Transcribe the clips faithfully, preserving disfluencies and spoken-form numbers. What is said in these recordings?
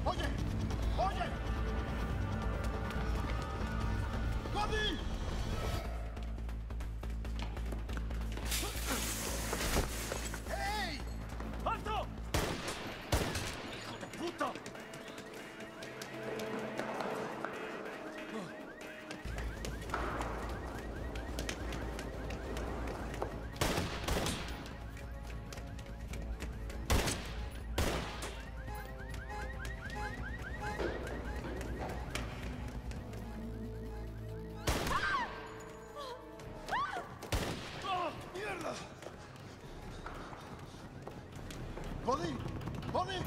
¡Oye! ¡Oye! ¡Cody! ¡Hey! ¡Alto! ¡Hijo de puta! ¡Mierda! ¡Cody! ¡Cody!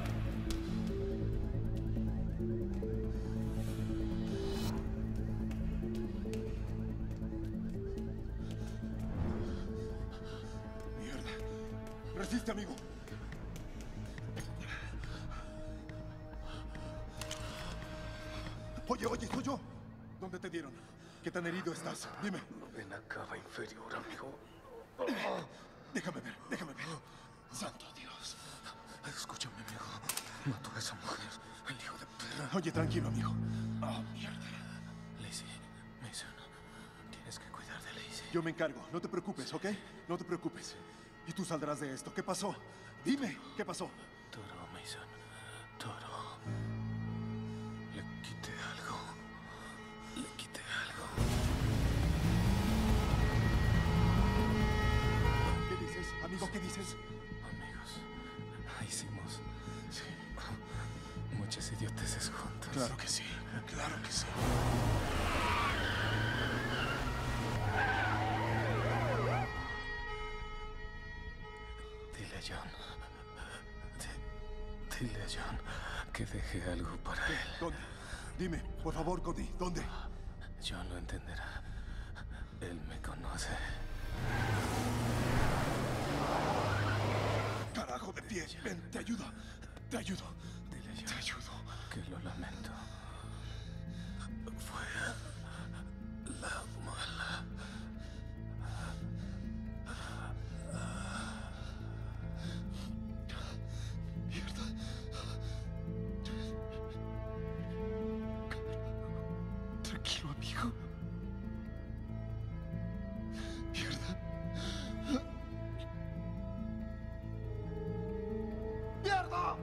¡Mierda! ¡Resiste, amigo! Oye, oye, soy yo. ¿Dónde te dieron? ¿Qué tan herido estás? Dime. Novena cava inferior, amigo. Déjame ver, déjame ver. Santo Dios. Escúchame, amigo. Mató a esa mujer. El hijo de perra. Oye, tranquilo, amigo. Oh, mierda. Lacey, Mason, tienes que cuidar de Lacey. Yo me encargo. No te preocupes, ¿ok? No te preocupes. Y tú saldrás de esto. ¿Qué pasó? Dime, ¿qué pasó? Toro, Mason. Toro. Le quité algo. Le quité algo. ¿Qué dices? Amigo, ¿qué dices? Amigos, hicimos... Sí. Muchas idioteces juntos. Claro que sí. Claro que sí. Dile a John. Di- Dile a John que deje algo para él. ¿Dónde? Dime, por favor, Cody. ¿Dónde? John lo entenderá. Él me conoce. Carajo de pie. Ven, te ayudo. Te ayudo. Dile a John Te ayudo. que lo lamento. Fue la mala. Mierda. Tranquilo, amigo. Mierda. ¡Mierda!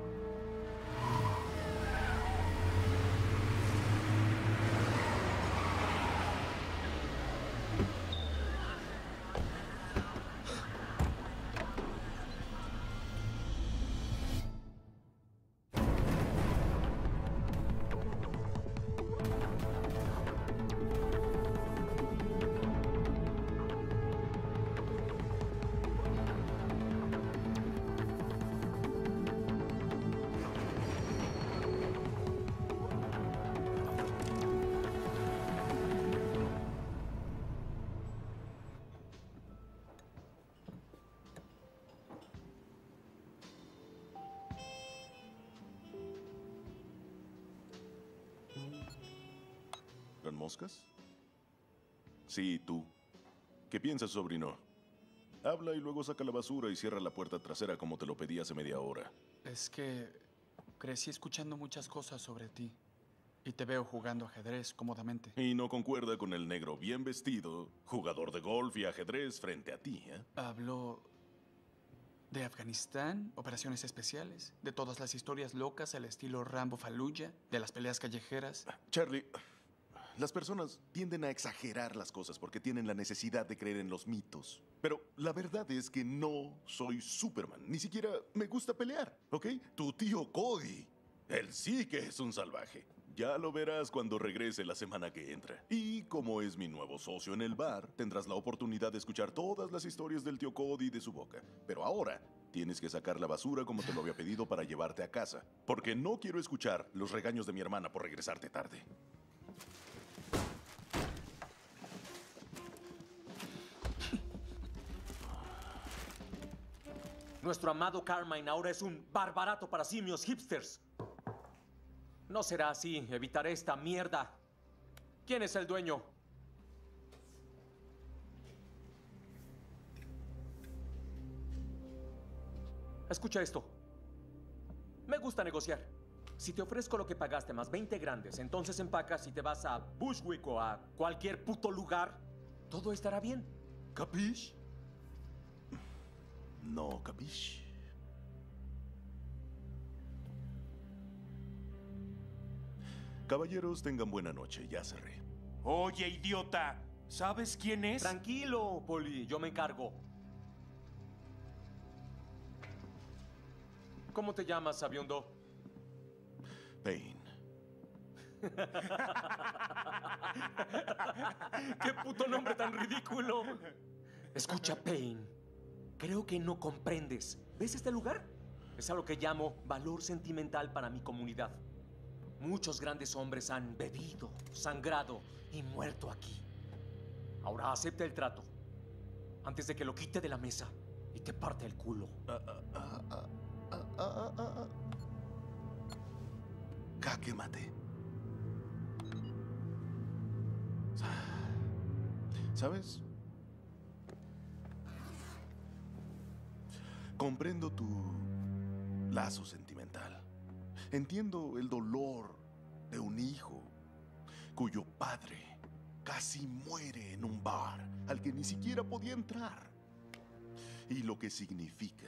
¿Eran moscas? Sí, tú. ¿Qué piensas, sobrino? Habla y luego saca la basura y cierra la puerta trasera como te lo pedí hace media hora. Es que crecí escuchando muchas cosas sobre ti. Y te veo jugando ajedrez cómodamente. Y no concuerda con el negro bien vestido, jugador de golf y ajedrez frente a ti, ¿eh? Habló de Afganistán, operaciones especiales, de todas las historias locas al estilo Rambo Fallujah, de las peleas callejeras. Charlie, las personas tienden a exagerar las cosas porque tienen la necesidad de creer en los mitos. Pero la verdad es que no soy Superman. Ni siquiera me gusta pelear, ¿ok? Tu tío Cody, él sí que es un salvaje. Ya lo verás cuando regrese la semana que entra. Y como es mi nuevo socio en el bar, tendrás la oportunidad de escuchar todas las historias del tío Cody de su boca. Pero ahora tienes que sacar la basura como te lo había pedido para llevarte a casa. Porque no quiero escuchar los regaños de mi hermana por regresarte tarde. Nuestro amado Carmine ahora es un barbarato para simios hipsters. No será así. Evitaré esta mierda. ¿Quién es el dueño? Escucha esto. Me gusta negociar. Si te ofrezco lo que pagaste más veinte grandes, entonces empacas y te vas a Bushwick o a cualquier puto lugar, todo estará bien. ¿Capish? No, capish. Caballeros, tengan buena noche, ya cerré. Oye, idiota, ¿sabes quién es? Tranquilo, Poli, yo me encargo. ¿Cómo te llamas, sabiondo? Payne. ¡Qué puto nombre tan ridículo! Escucha, Payne. Creo que no comprendes. ¿Ves este lugar? Es a lo que llamo valor sentimental para mi comunidad. Muchos grandes hombres han bebido, sangrado y muerto aquí. Ahora acepta el trato antes de que lo quite de la mesa y te parte el culo. Ah, ah, ah, ah, ah, ah, ah, ah. Jaque mate. ¿Sabes? Comprendo tu lazo sentimental. Entiendo el dolor de un hijo cuyo padre casi muere en un bar al que ni siquiera podía entrar. Y lo que significa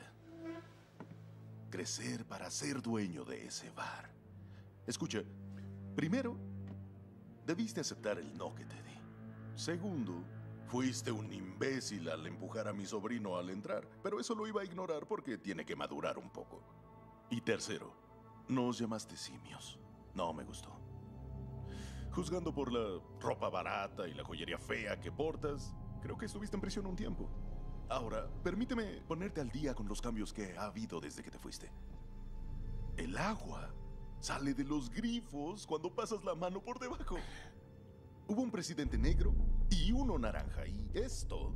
crecer para ser dueño de ese bar. Escucha, primero, debiste aceptar el no que te di. Segundo, fuiste un imbécil al empujar a mi sobrino al entrar, pero eso lo iba a ignorar porque tiene que madurar un poco. Y tercero, nos llamaste simios. No me gustó. Juzgando por la ropa barata y la joyería fea que portas, creo que estuviste en prisión un tiempo. Ahora, permíteme ponerte al día con los cambios que ha habido desde que te fuiste. El agua sale de los grifos cuando pasas la mano por debajo. Hubo un presidente negro y uno naranja, y esto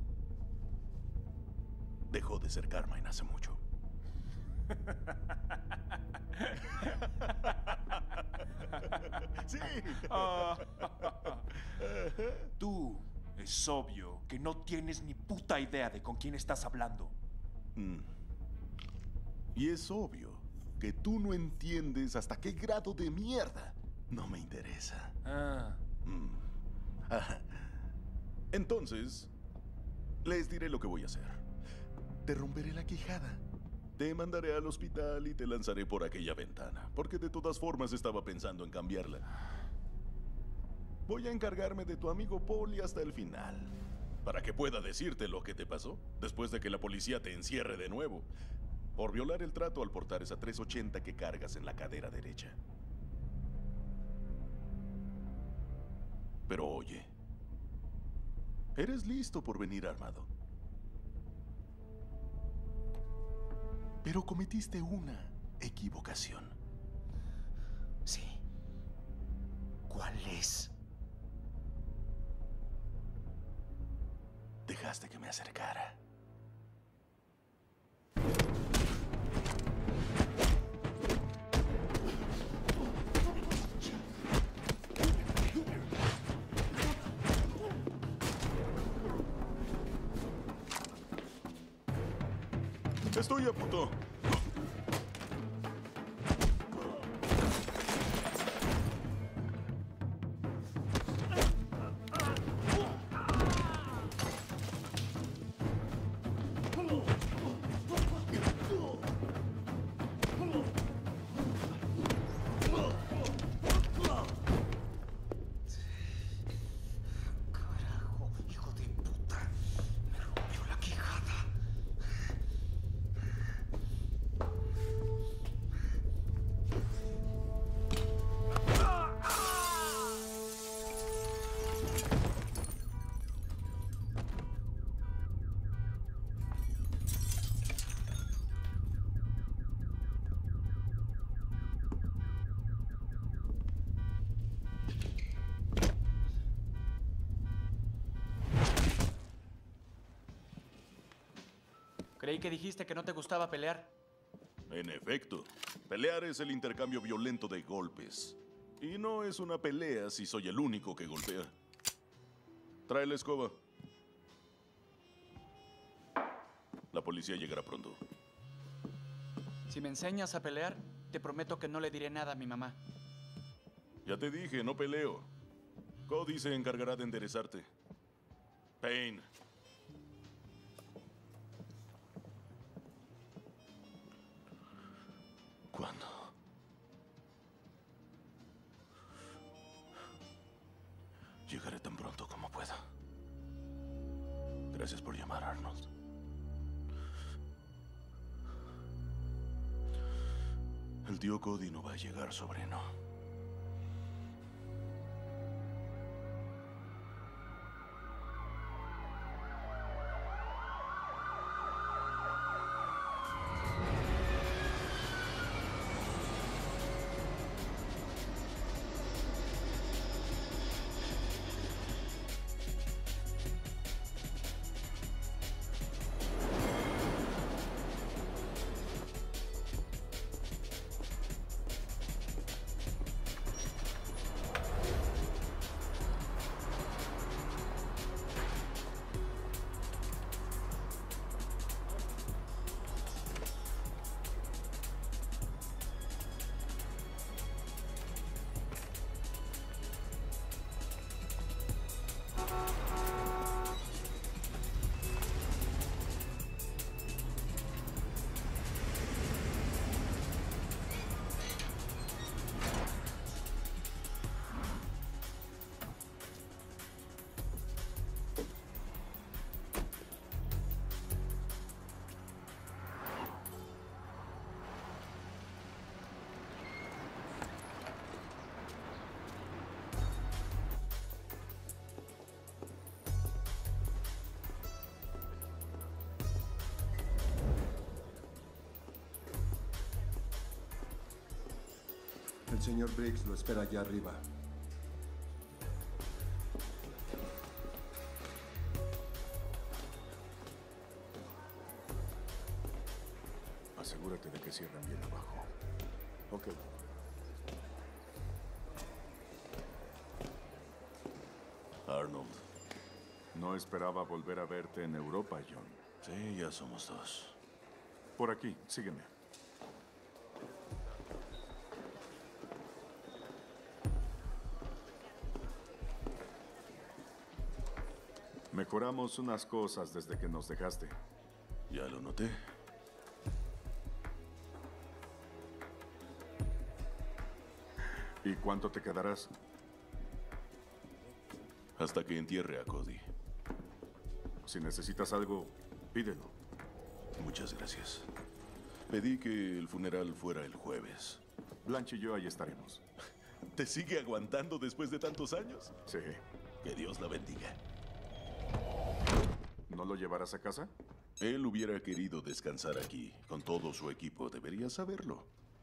dejó de ser Carmine hace mucho. Sí. Tú, es obvio que no tienes ni puta idea de con quién estás hablando. Mm. Y es obvio que tú no entiendes hasta qué grado de mierda no me interesa. Ah. Mm. Ajá. Entonces, les diré lo que voy a hacer. Te romperé la quijada. Te mandaré al hospital y te lanzaré por aquella ventana, porque de todas formas estaba pensando en cambiarla. Voy a encargarme de tu amigo Polly hasta el final, para que pueda decirte lo que te pasó, después de que la policía te encierre de nuevo, por violar el trato al portar esa trescientos ochenta que cargas en la cadera derecha. Pero oye, eres listo por venir armado. Pero cometiste una equivocación. Sí. ¿Cuál es? Dejaste que me acercara. Estoy a punto. Carajo, hijo de puta. Me rompió la quijada. Creí que dijiste que no te gustaba pelear. En efecto, pelear es el intercambio violento de golpes. Y no es una pelea si soy el único que golpea. Trae la escoba. La policía llegará pronto. Si me enseñas a pelear, te Te prometo que no le diré nada a mi mamá. Ya te dije, no peleo. Cody se encargará de enderezarte. Payne. ¿Cuándo? Llegaré tan pronto como pueda. Gracias por llamar, Arnold. El tío Cody no va a llegar, sobrino. El señor Briggs lo espera allá arriba. Asegúrate de que cierren bien abajo. Ok. Arnold. No esperaba volver a verte en Europa, John. Sí, ya somos dos. Por aquí, sígueme. Mejoramos unas cosas desde que nos dejaste. Ya lo noté. ¿Y cuánto te quedarás? Hasta que entierre a Cody. Si necesitas algo, pídelo. Muchas gracias. Pedí que el funeral fuera el jueves. Blanche y yo ahí estaremos. ¿Te sigue aguantando después de tantos años? Sí. Que Dios la bendiga. ¿No lo llevarás a casa? Él hubiera querido descansar aquí, con todo su equipo. Debería saberlo.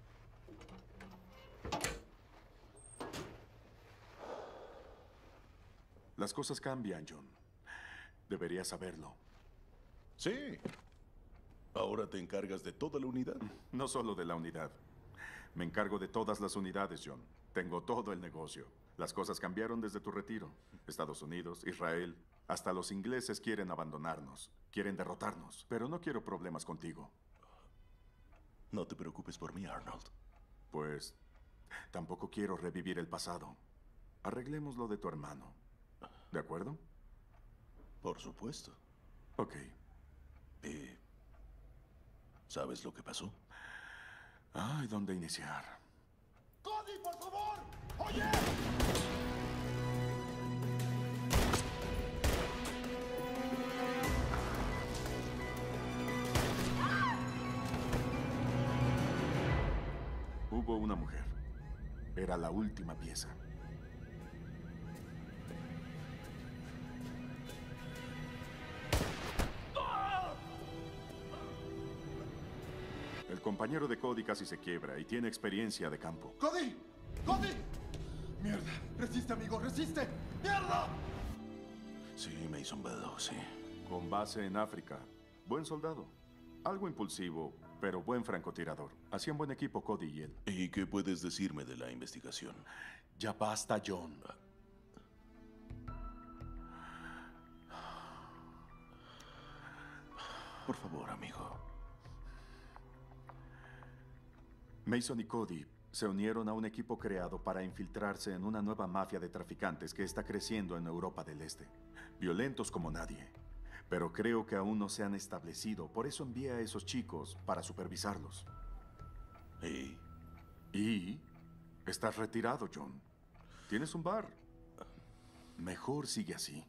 Las cosas cambian, John. Deberías saberlo. Sí. Ahora te encargas de toda la unidad. No solo de la unidad. Me encargo de todas las unidades, John. Tengo todo el negocio. Las cosas cambiaron desde tu retiro. Estados Unidos, Israel, hasta los ingleses quieren abandonarnos. Quieren derrotarnos. Pero no quiero problemas contigo. No te preocupes por mí, Arnold. Pues tampoco quiero revivir el pasado. Arreglemos lo de tu hermano. ¿De acuerdo? Por supuesto. Ok. ¿Y sabes lo que pasó? Ay, ¿dónde iniciar? ¡Cody, por favor! ¡Oye! Hubo una mujer. Era la última pieza. El compañero de Cody casi se quiebra y tiene experiencia de campo. ¡Cody! ¡Cody! ¡Mierda! ¡Resiste, amigo! ¡Resiste! ¡Mierda! Sí, Mason Bell, sí. Con base en África. Buen soldado. Algo impulsivo, pero buen francotirador. Hacían buen equipo Cody y él. ¿Y qué puedes decirme de la investigación? Ya basta, John. Por favor, amigo. Mason y Cody se unieron a un equipo creado para infiltrarse en una nueva mafia de traficantes que está creciendo en Europa del Este. Violentos como nadie. Pero creo que aún no se han establecido. Por eso envié a esos chicos para supervisarlos. ¿Y? Y... estás retirado, John. Tienes un bar. Mejor sigue así.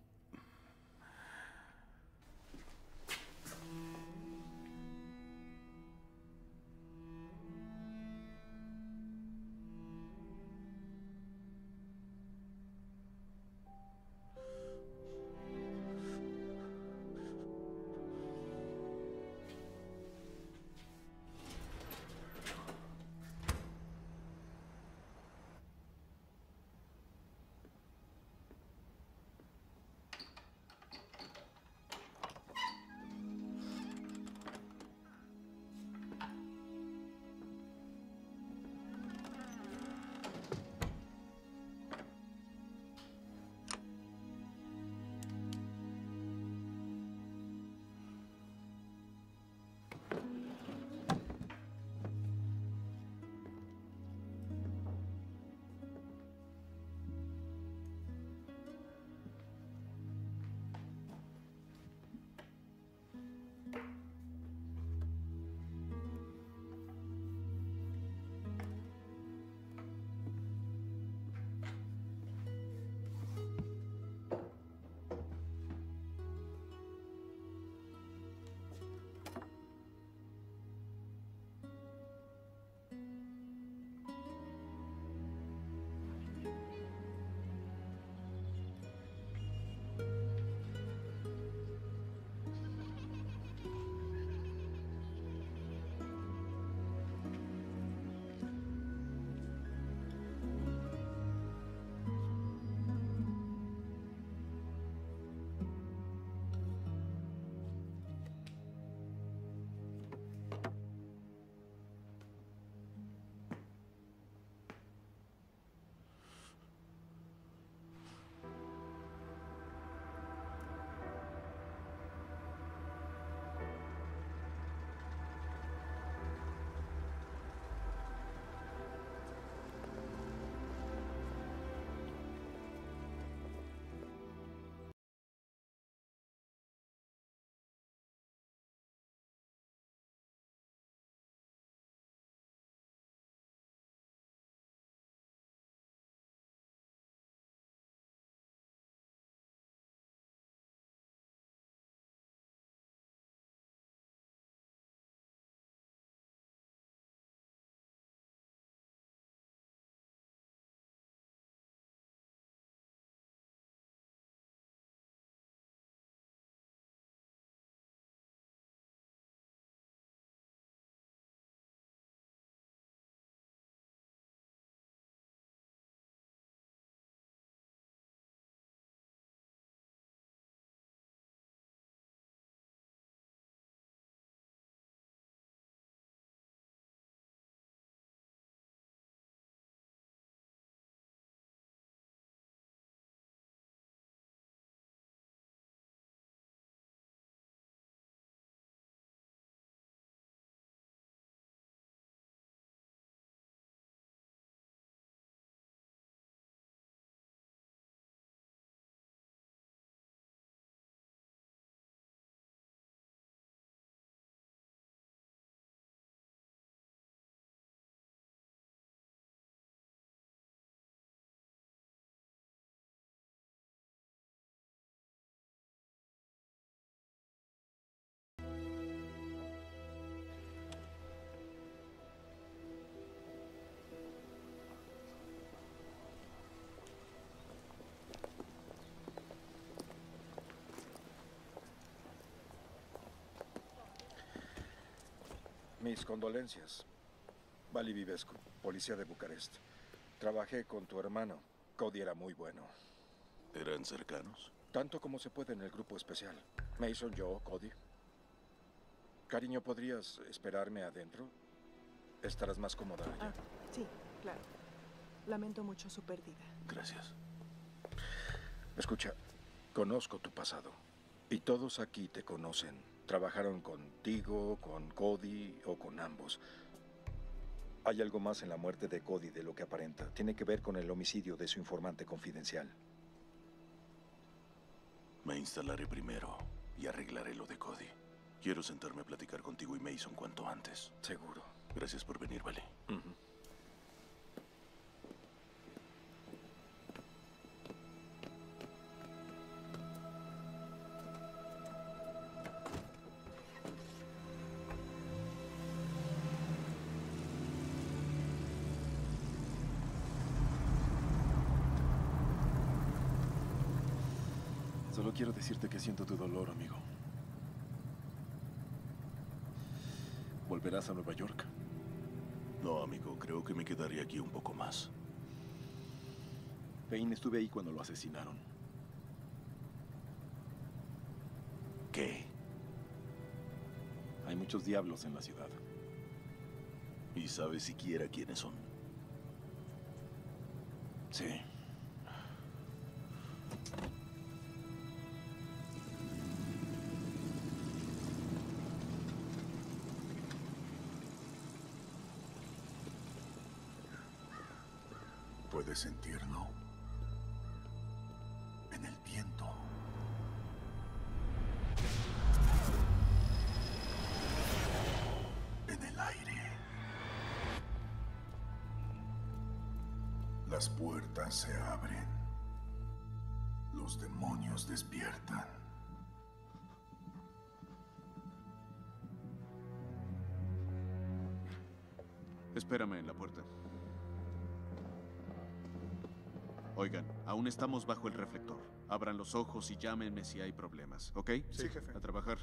Mis condolencias. Vali Vivescu, policía de Bucarest. Trabajé con tu hermano. Cody era muy bueno. ¿Eran cercanos? Tanto como se puede en el grupo especial. Mason, yo, Cody. Cariño, ¿podrías esperarme adentro? Estarás más cómoda allá. Ah, sí, claro. Lamento mucho su pérdida. Gracias. Escucha, conozco tu pasado. Y todos aquí te conocen. Trabajaron contigo, con Cody o con ambos. Hay algo más en la muerte de Cody de lo que aparenta. Tiene que ver con el homicidio de su informante confidencial. Me instalaré primero y arreglaré lo de Cody. Quiero sentarme a platicar contigo y Mason cuanto antes. Seguro. Gracias por venir, ¿vale? Uh-huh. Solo quiero decirte que siento tu dolor, amigo. ¿Volverás a Nueva York? No, amigo, creo que me quedaré aquí un poco más. Payne, estuve ahí cuando lo asesinaron. ¿Qué? Hay muchos diablos en la ciudad. ¿Y sabes siquiera quiénes son? Sí. ¿Puedes sentirlo? En el viento. En el aire. Las puertas se abren. Los demonios despiertan. Espérame en la puerta. Oigan, aún estamos bajo el reflector. Abran los ojos y llámenme si hay problemas, ¿ok? Sí, jefe. A trabajar.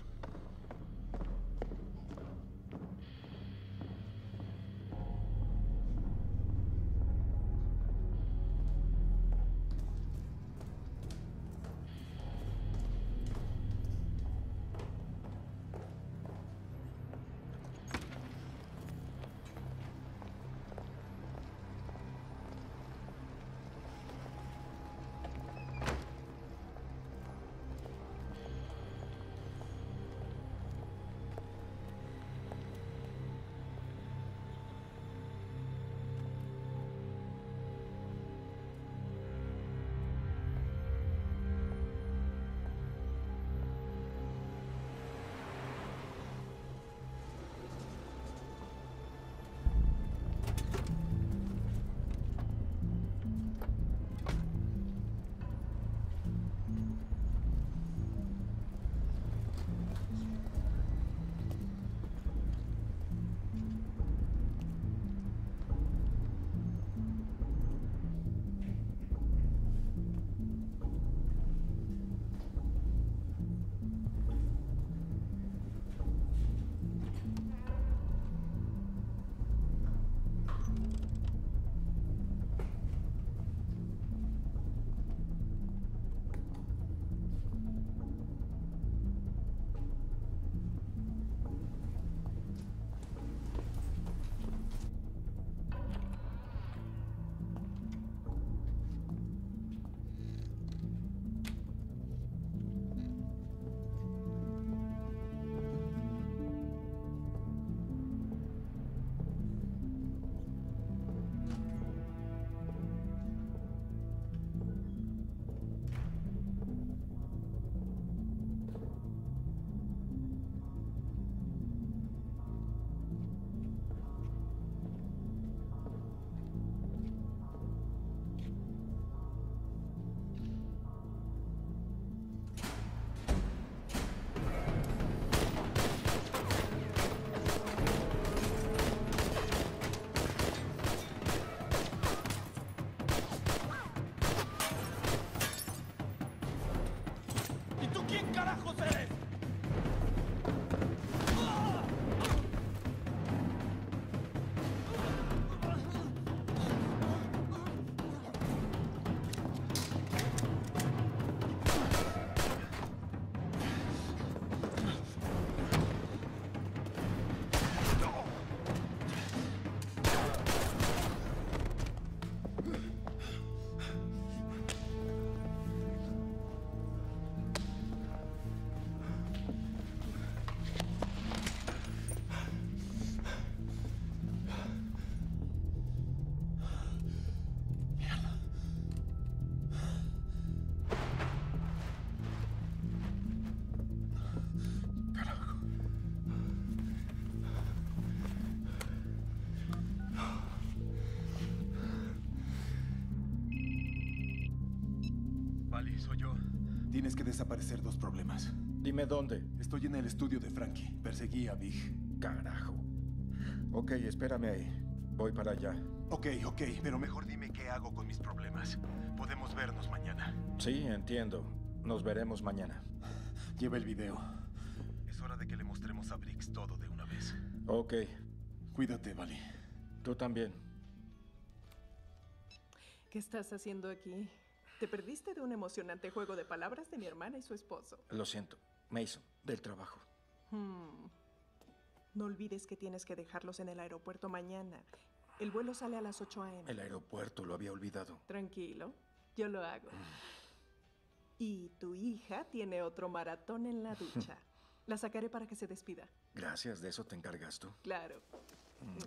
soy yo. Tienes que desaparecer dos problemas. Dime dónde. Estoy en el estudio de Frankie. Perseguí a Big. Carajo. Ok, espérame ahí. Voy para allá. Ok, ok, pero mejor dime qué hago con mis problemas. Podemos vernos mañana. Sí, entiendo. Nos veremos mañana. Lleva el video. Es hora de que le mostremos a Briggs todo de una vez. Ok. Cuídate, Vali. Tú también. ¿Qué estás haciendo aquí? Te perdiste de un emocionante juego de palabras de mi hermana y su esposo. Lo siento. Mason, del trabajo. Hmm. No olvides que tienes que dejarlos en el aeropuerto mañana. El vuelo sale a las ocho a eme El aeropuerto, lo había olvidado. Tranquilo, yo lo hago. Y tu hija tiene otro maratón en la ducha. La sacaré para que se despida. Gracias, ¿de eso te encargas tú? Claro. Mm.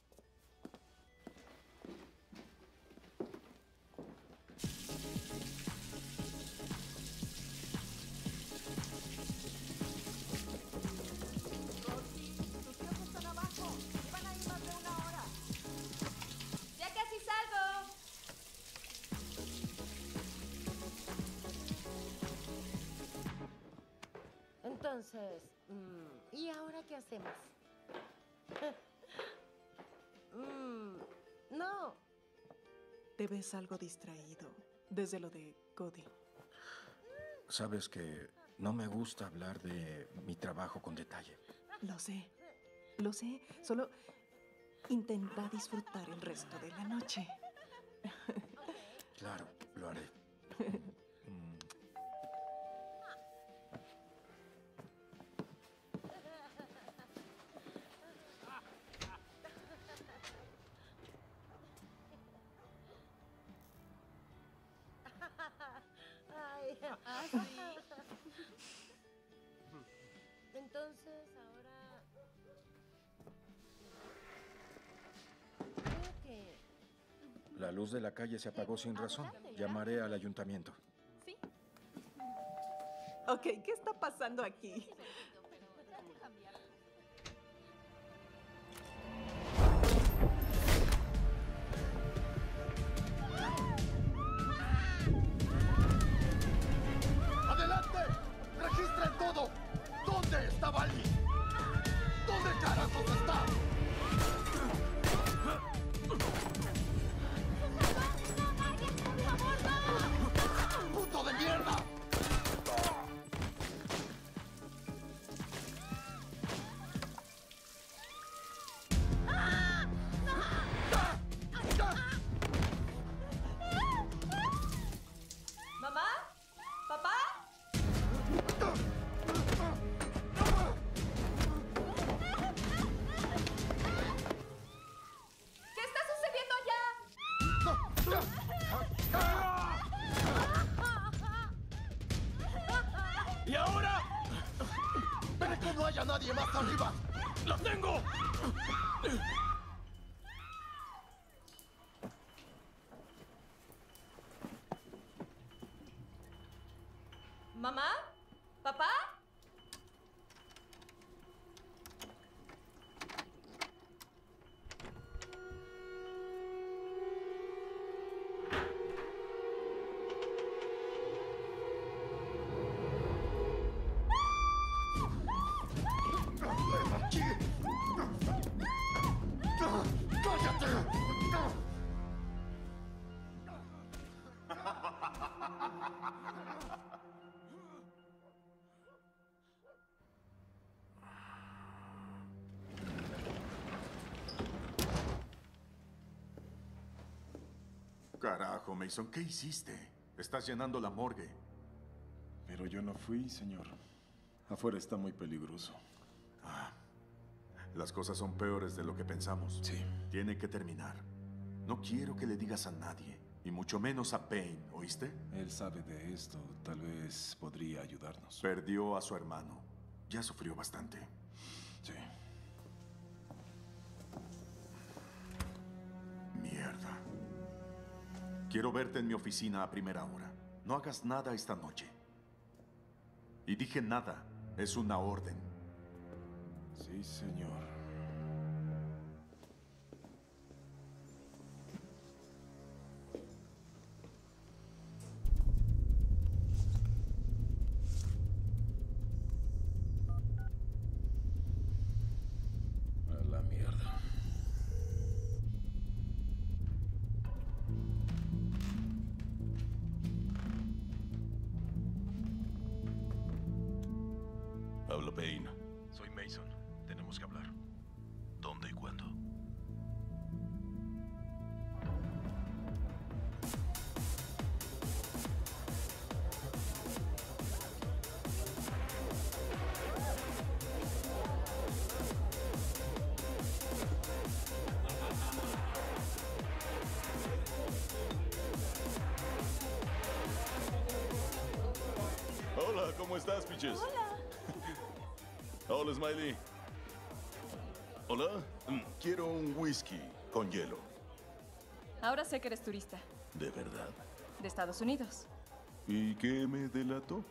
Tus tiempos están abajo. Llevan ahí más de una hora. ¡Ya casi salgo! Entonces, mm, ¿y ahora qué hacemos? mm, no. Te ves algo distraído desde lo de Cody. Sabes que no me gusta hablar de mi trabajo con detalle. Lo sé, lo sé. Solo intenta disfrutar el resto de la noche. Claro, lo haré. Mm. Ay, así. Entonces, ahora... Creo que... La luz de la calle se apagó sin razón. Llamaré al ayuntamiento. Sí. Ok, ¿qué está pasando aquí? ¡Adelante! ¡Registren todo! ¿Dónde está Vali? ¿Dónde carajos está? ¡Puto de mierda! ¿Mamá? ¿Papá? ¿Qué está sucediendo allá? ¿Y ahora? ¡Pero que no haya nadie más arriba! ¡Lo tengo! ¿Mamá? ¿Papá? Carajo, Mason, ¿qué hiciste? Estás llenando la morgue. Pero yo no fui, señor. Afuera está muy peligroso. Ah, las cosas son peores de lo que pensamos. Sí. Tiene que terminar. No quiero que le digas a nadie, y mucho menos a Payne, ¿oíste? Él sabe de esto. Tal vez podría ayudarnos. Perdió a su hermano. Ya sufrió bastante. Sí. Mierda. Quiero verte en mi oficina a primera hora. No hagas nada esta noche. Y dije nada. Es una orden. Sí, señor. Habla Payne. Soy Mason. Tenemos que hablar. ¿Dónde y cuándo? Hola, ¿cómo estás, Peaches? Hola. Hola, Smiley. Hola. Mm, Quiero un whisky con hielo. Ahora sé que eres turista. ¿De verdad? De Estados Unidos. ¿Y qué me delató?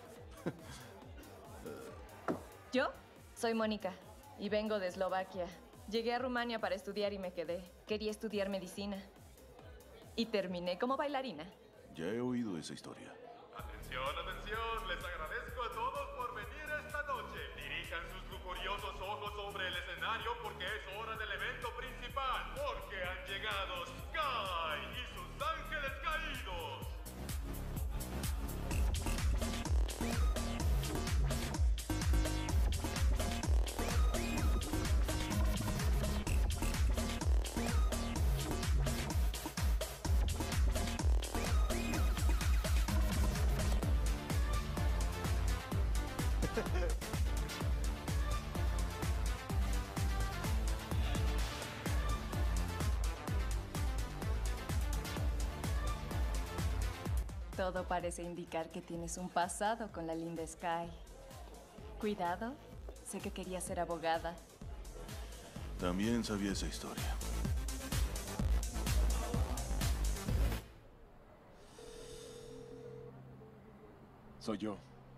Yo soy Mónica y vengo de Eslovaquia. Llegué a Rumania para estudiar y me quedé. Quería estudiar medicina. Y terminé como bailarina. Ya he oído esa historia. Atención, atención, les agradezco a todos por venir esta noche. Dirijan sus lujuriosos ojos sobre el escenario porque es hora del evento principal. Porque han llegado Sky y sus ángeles caídos. Todo parece indicar que tienes un pasado con la linda Sky. Cuidado, sé que querías ser abogada. También sabía esa historia. Soy yo.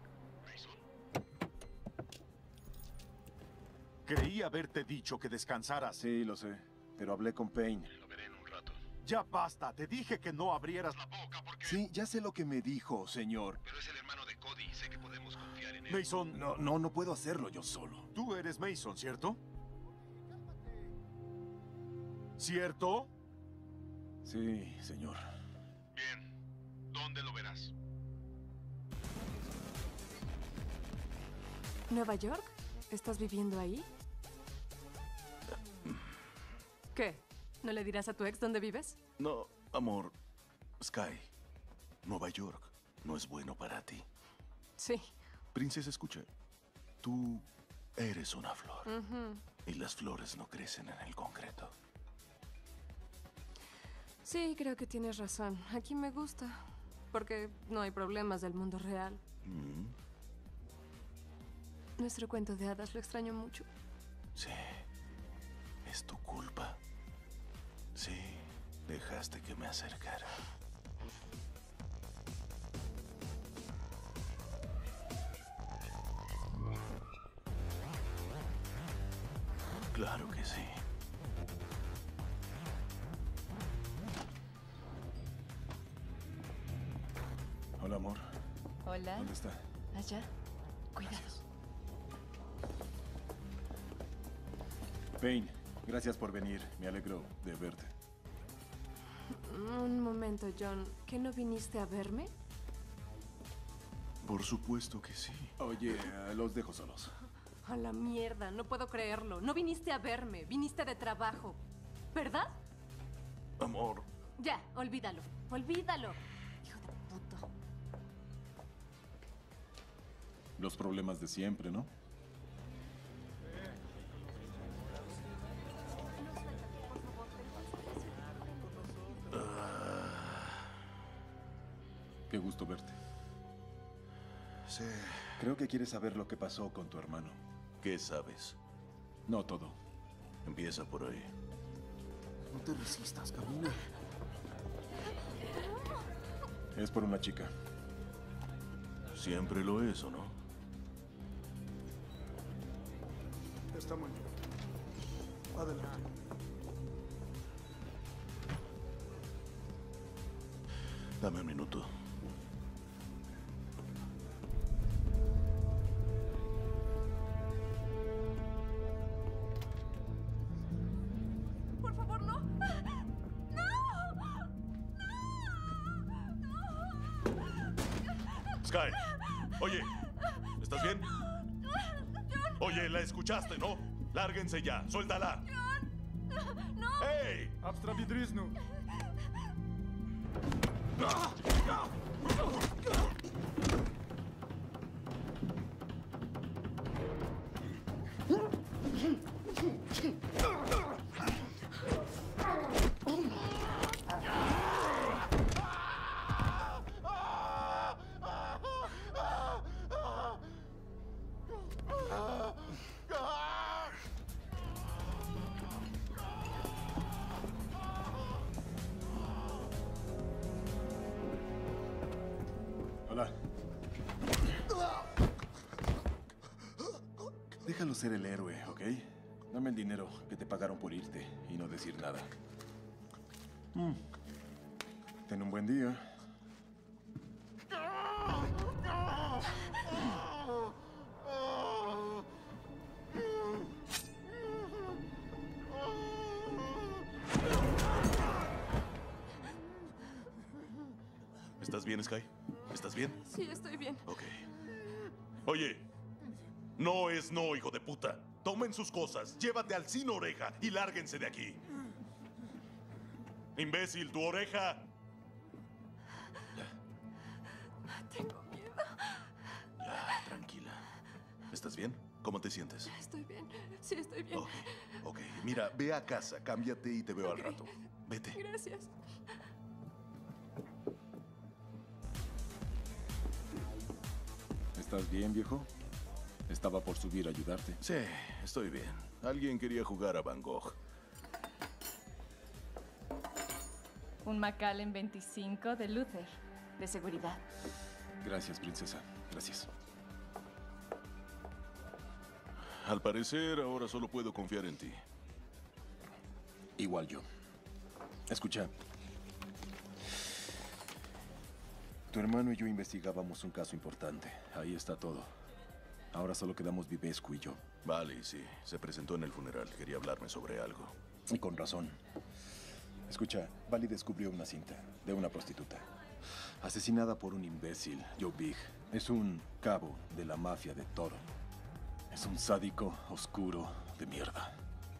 Creí haberte dicho que descansaras. Sí, lo sé. Pero hablé con Payne. Lo veré en un rato. Ya basta. Te dije que no abrieras la boca porque... Sí, ya sé lo que me dijo, señor. Pero es el hermano de Cody y sé que podemos confiar en él. Mason. No, no, no puedo hacerlo yo solo. Tú eres Mason, ¿cierto? ¿Cierto? Sí, señor. Bien. ¿Dónde lo verás? ¿Nueva York? ¿Estás viviendo ahí? ¿Qué? ¿No le dirás a tu ex dónde vives? No, amor. Sky, Nueva York no es bueno para ti. Sí. Princesa, escucha. Tú eres una flor. Ujú. Y las flores no crecen en el concreto. Sí, creo que tienes razón. Aquí me gusta. Porque no hay problemas del mundo real. Mm, Nuestro cuento de hadas lo extraño mucho. sí. Es tu culpa. Sí. Dejaste que me acercara. Claro que sí. Hola, amor. Hola. ¿Dónde está? Allá. Cuidado. Payne, gracias por venir. Me alegro de verte. Un momento, John. ¿Que no viniste a verme? Por supuesto que sí. Oye, eh, los dejo solos. A la mierda, no puedo creerlo. No viniste a verme, viniste de trabajo. ¿Verdad? Amor. Ya, olvídalo. Olvídalo. Hijo de puto. Los problemas de siempre, ¿no? Qué gusto verte. Sí. Creo que quieres saber lo que pasó con tu hermano. ¿Qué sabes? No todo. Empieza por ahí. No te resistas, camina. Es por una chica. Siempre lo es, ¿o no? Está muy bien. Adelante. Dame un minuto. Por favor, no. Sky, oye, ¿estás bien? Oye, la escuchaste, ¿no? Lárguense ya, suéltala. John. No. ¡Hey! Abstravidriznu. Hola. Déjalo ser el héroe, ¿ok? Dame el dinero que te pagaron por irte y no decir nada. Mm. Ten un buen día. ¿Estás bien, Sky? ¿Estás bien? Sí, estoy bien. Ok. Oye, no es no, hijo de puta. Tomen sus cosas, llévate al sin oreja y lárguense de aquí. Imbécil, tu oreja. Tengo miedo. Ya, tranquila. ¿Estás bien? ¿Cómo te sientes? Estoy bien. Sí, estoy bien. Ok, ok. Mira, ve a casa, cámbiate y te veo Ok. al rato. Vete. Gracias. ¿Estás bien, viejo? Estaba por subir a ayudarte. Sí, estoy bien. Alguien quería jugar a Van Gogh. Un Macallen veinticinco de Luther, de seguridad. Gracias, princesa. Gracias. Al parecer, ahora solo puedo confiar en ti. Igual yo. Escucha. Tu hermano y yo investigábamos un caso importante. Ahí está todo. Ahora solo quedamos Vivescu y yo. Vale, sí. Se presentó en el funeral. Quería hablarme sobre algo. Y con razón. Escucha, Vali descubrió una cinta de una prostituta. Asesinada por un imbécil, Joe Big. Es un cabo de la mafia de Toro. Es un sádico oscuro de mierda.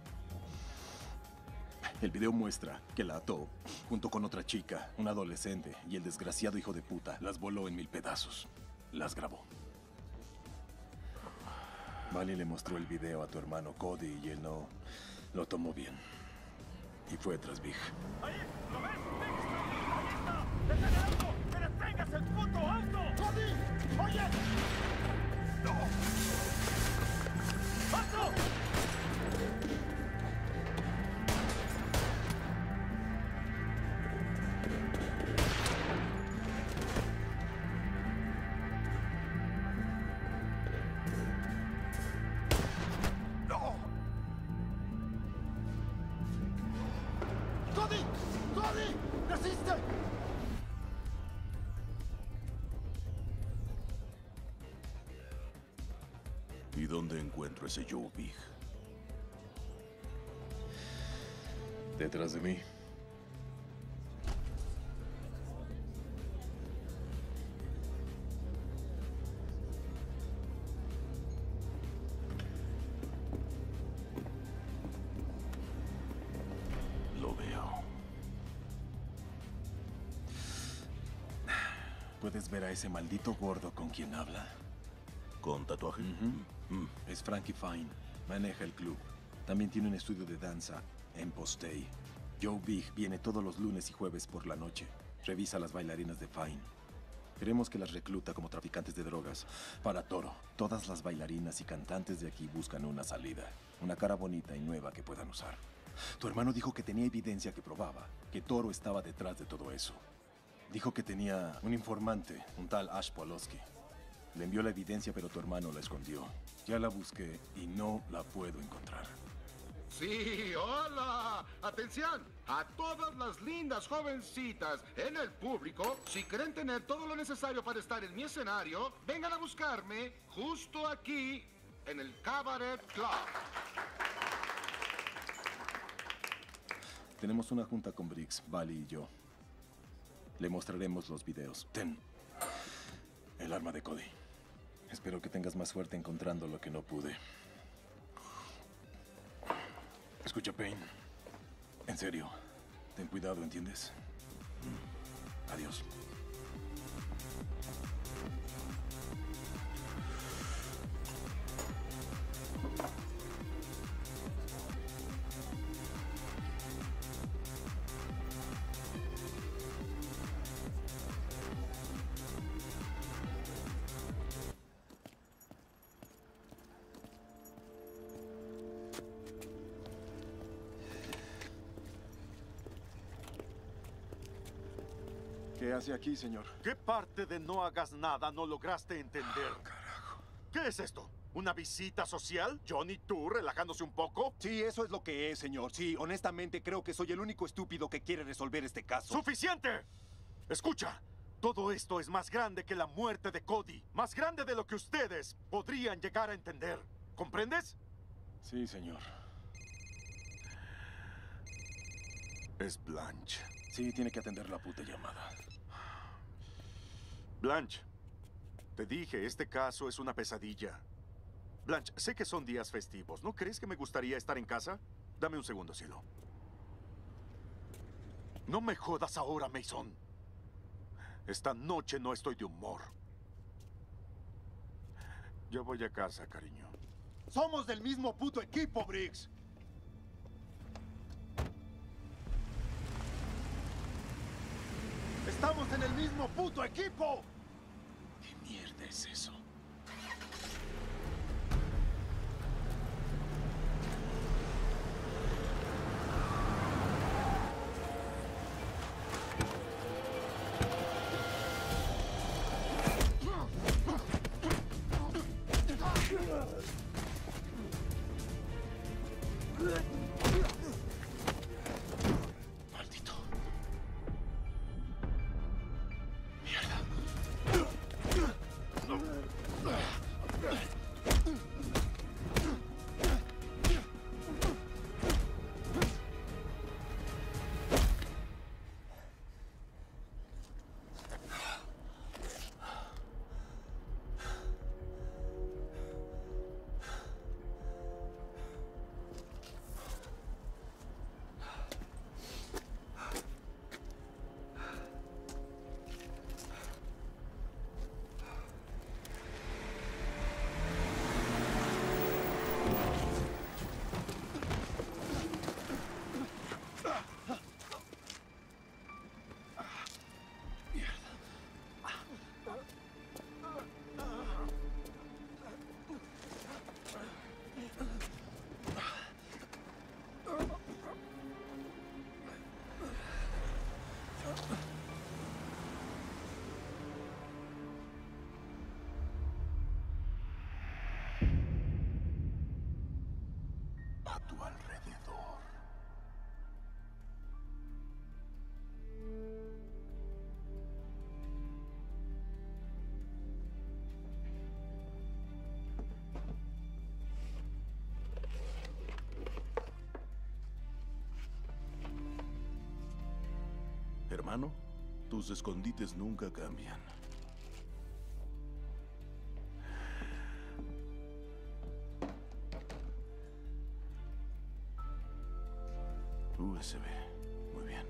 El video muestra que la ató junto con otra chica, un adolescente, y el desgraciado hijo de puta las voló en mil pedazos. Las grabó. Vali le mostró el video a tu hermano Cody y él no lo tomó bien. Y fue tras Big. ¡Ahí! ¿Lo ves? ¡Big está ahí! ¡Ahí está! ¡Detén el auto! ¡Que detengas el puto auto! ¡Cody! ¡Oye! ¡No! ¡Alto! ¡Cody! ¡Cody! ¡Resiste! ¿Y dónde encuentro ese Joe Big? Detrás de mí. Lo veo. ¿Puedes ver a ese maldito gordo con quien habla? ¿Con tatuaje? Mm. Es Frankie Fine. Maneja el club. También tiene un estudio de danza en Postey. Joe Big viene todos los lunes y jueves por la noche. Revisa a las bailarinas de Fine. Queremos que las recluta como traficantes de drogas para Toro. Todas las bailarinas y cantantes de aquí buscan una salida. Una cara bonita y nueva que puedan usar. Tu hermano dijo que tenía evidencia que probaba que Toro estaba detrás de todo eso. Dijo que tenía un informante, un tal Ash Polowski. Le envió la evidencia, pero tu hermano la escondió. Ya la busqué y no la puedo encontrar. Sí, hola. Atención a todas las lindas jovencitas en el público. Si creen tener todo lo necesario para estar en mi escenario, vengan a buscarme justo aquí en el Cabaret Club. Tenemos una junta con Briggs, Vali y yo. Le mostraremos los videos. Ten el arma de Cody. Espero que tengas más suerte encontrando lo que no pude. Escucha, Payne. En serio. Ten cuidado, ¿entiendes? Adiós. ¿Qué hace aquí, señor? ¿Qué parte de no hagas nada no lograste entender? Oh, carajo. ¿Qué es esto? ¿Una visita social? ¿Johnny tú relajándose un poco? Sí, eso es lo que es, señor. Sí, honestamente creo que soy el único estúpido que quiere resolver este caso. ¡Suficiente! Escucha, todo esto es más grande que la muerte de Cody. Más grande de lo que ustedes podrían llegar a entender. ¿Comprendes? Sí, señor. Es Blanche. Sí, tiene que atender la puta llamada. Blanche, te dije, este caso es una pesadilla. Blanche, sé que son días festivos. ¿No crees que me gustaría estar en casa? Dame un segundo, cielo. No me jodas ahora, Mason. Esta noche no estoy de humor. Yo voy a casa, cariño. Somos del mismo puto equipo, Briggs. ¡Estamos en el mismo puto equipo! ¿Qué mierda es eso? Maldito. A tu alrededor. Hermano, tus escondites nunca cambian. U S B. Muy bien.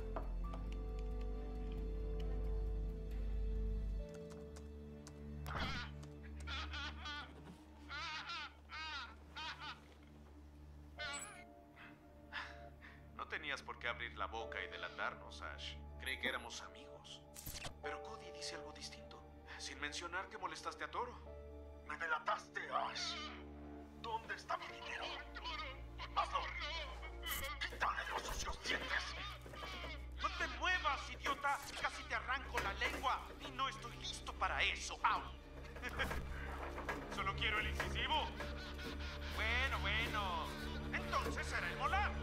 No tenías por qué abrir la boca y delatarnos, Ash. Creí que éramos amigos. Pero Cody dice algo distinto. Sin mencionar que molestaste a Toro. Me delataste, Ash. ¿Dónde está mi dinero? ¡Hazlo! ¡Quítale los sucios dientes! ¡No te muevas, idiota! ¡Casi te arranco la lengua! Y no estoy listo para eso. ¡Au! ¿Solo quiero el incisivo? Bueno, bueno. Entonces será el molar.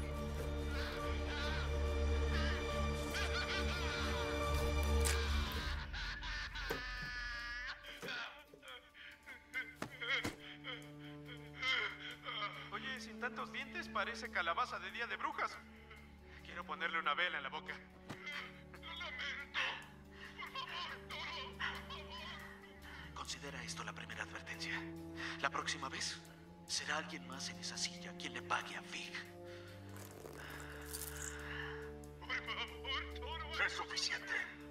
Oye, sin tantos dientes parece calabaza de Día de Brujas. Quiero ponerle una vela en la boca. Lo lamento. Por favor, Toro. Considera esto la primera advertencia. La próxima vez será alguien más en esa silla quien le pague a Vig. suficiente.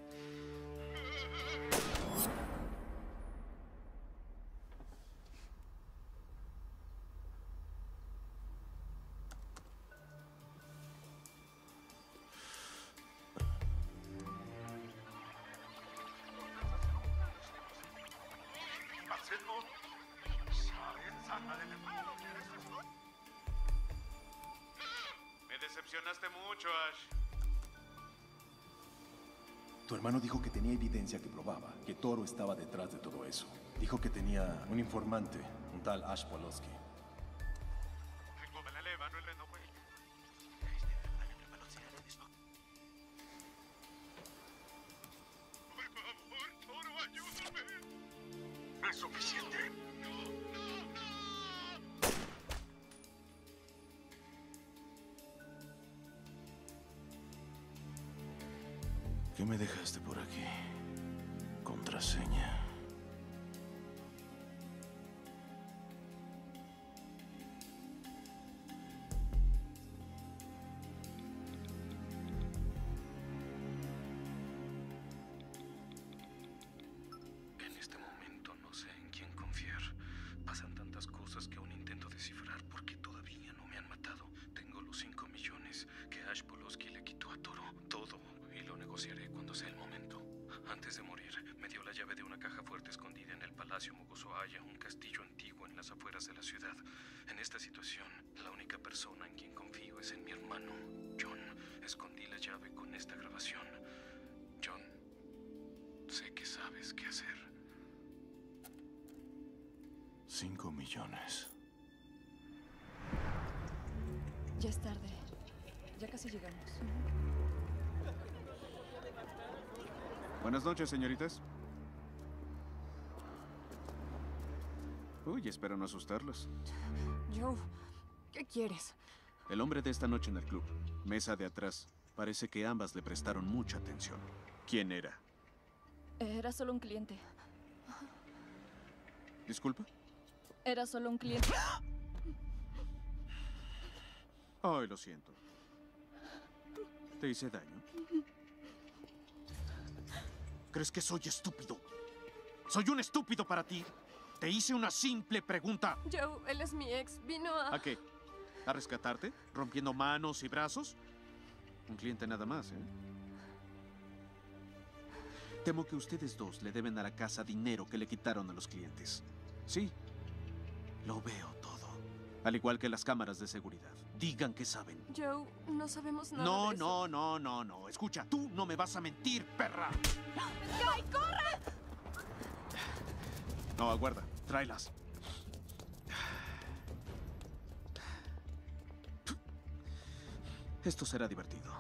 Marcelo, ¿sabes? Sácale de mano, que eres eso. Me decepcionaste mucho, Ash. Tu hermano dijo que tenía evidencia que probaba que Toro estaba detrás de todo eso. Dijo que tenía un informante, un tal Ash Polowski. No es suficiente. ¿Qué me dejaste por aquí? Contraseña. En este momento no sé en quién confiar. Pasan tantas cosas que aún intento descifrar porque todavía no me han matado. Tengo los cinco millones que Ash Polowski le quitó a Toro. Todo. Y lo negociaré cuando sea el momento. Antes de morir, me dio la llave de una caja fuerte escondida en el Palacio Mogozoaya, un castillo antiguo en las afueras de la ciudad. En esta situación, la única persona en quien confío es en mi hermano, John. Escondí la llave con esta grabación. John, sé que sabes qué hacer. Cinco millones. Ya es tarde. Ya casi llegamos. Buenas noches, señoritas. Uy, espero no asustarlos. Joe, ¿qué quieres? El hombre de esta noche en el club, mesa de atrás, parece que ambas le prestaron mucha atención. ¿Quién era? Era solo un cliente. ¿Disculpa? Era solo un cliente. Ay, lo siento. ¿Te hice daño? ¿Crees que soy estúpido? ¿Soy un estúpido para ti? Te hice una simple pregunta. Joe, él es mi ex. Vino a... ¿A qué? ¿A rescatarte? ¿Rompiendo manos y brazos? Un cliente nada más, ¿eh? Temo que ustedes dos le deben a la casa dinero que le quitaron a los clientes. Sí, lo veo todo. Al igual que las cámaras de seguridad. Digan que saben. Joe, no sabemos nada No, de eso. no, no, no, no. Escucha, tú no me vas a mentir, perra. ¡Guy, corre! No, aguarda. Tráelas. Esto será divertido.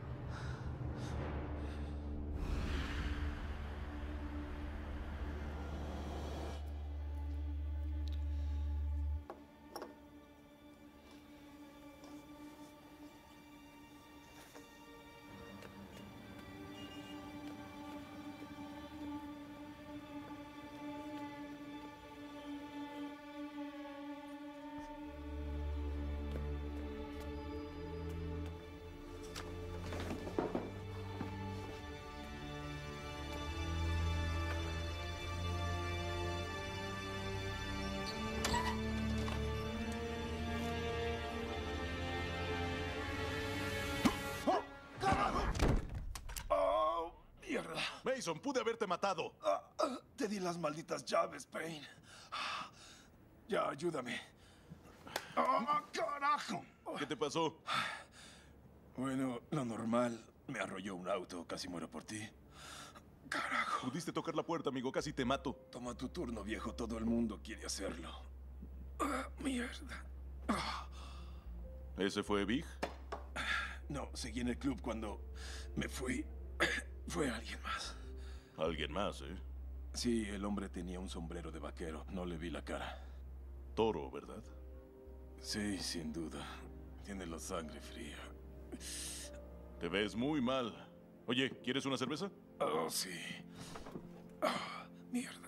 Mason, pude haberte matado. Ah, ah, te di las malditas llaves, Payne. Ya, ayúdame. ¡Ah, carajo! ¿Qué te pasó? Bueno, lo normal. Me arrolló un auto. Casi muero por ti. Carajo. Pudiste tocar la puerta, amigo. Casi te mato. Toma tu turno, viejo. Todo el mundo quiere hacerlo. Ah, mierda. Ah. ¿Ese fue Big? No, seguí en el club cuando me fui. Fue alguien más. Alguien más, ¿eh? Sí, el hombre tenía un sombrero de vaquero. No le vi la cara. Toro, ¿verdad? Sí, sin duda. Tiene la sangre fría. Te ves muy mal. Oye, ¿quieres una cerveza? Oh, sí. Oh, mierda.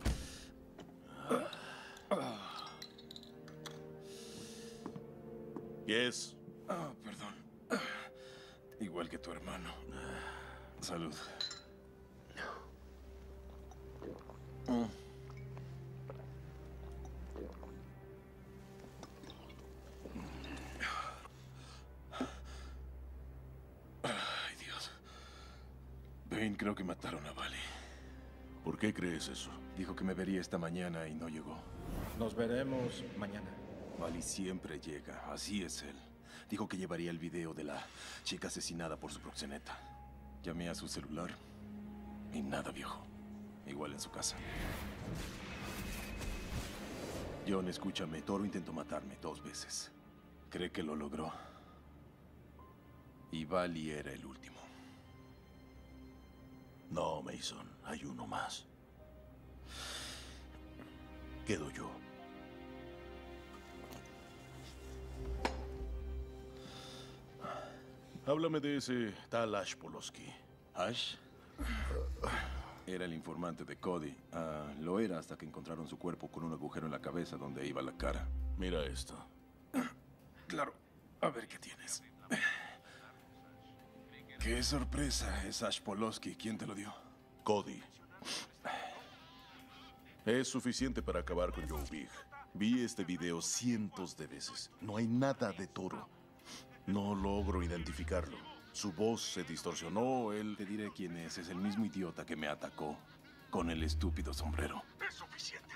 Oh. Yes. Oh, perdón. Igual que tu hermano. Salud. Ay, Dios. Bane, creo que mataron a Vali. ¿Por qué crees eso? Dijo que me vería esta mañana y no llegó. Nos veremos mañana. Vali siempre llega, así es él. Dijo que llevaría el video de la chica asesinada por su proxeneta. Llamé a su celular y nada, viejo. Igual en su casa. John, escúchame. Toro intentó matarme dos veces. Cree que lo logró. Y Vali era el último. No, Mason. Hay uno más. Quedo yo. Háblame de ese tal Ash Polosky. ¿Ash? Era el informante de Cody. Ah, lo era hasta que encontraron su cuerpo con un agujero en la cabeza donde iba la cara. Mira esto. Claro. A ver qué tienes. ¡Qué sorpresa! Es Ash Polosky. ¿Quién te lo dio? Cody. Es suficiente para acabar con Joe Big. Vi este video cientos de veces. No hay nada de Toro. No logro identificarlo. Su voz se distorsionó, él... Te diré quién es. Es el mismo idiota que me atacó con el estúpido sombrero. Es suficiente.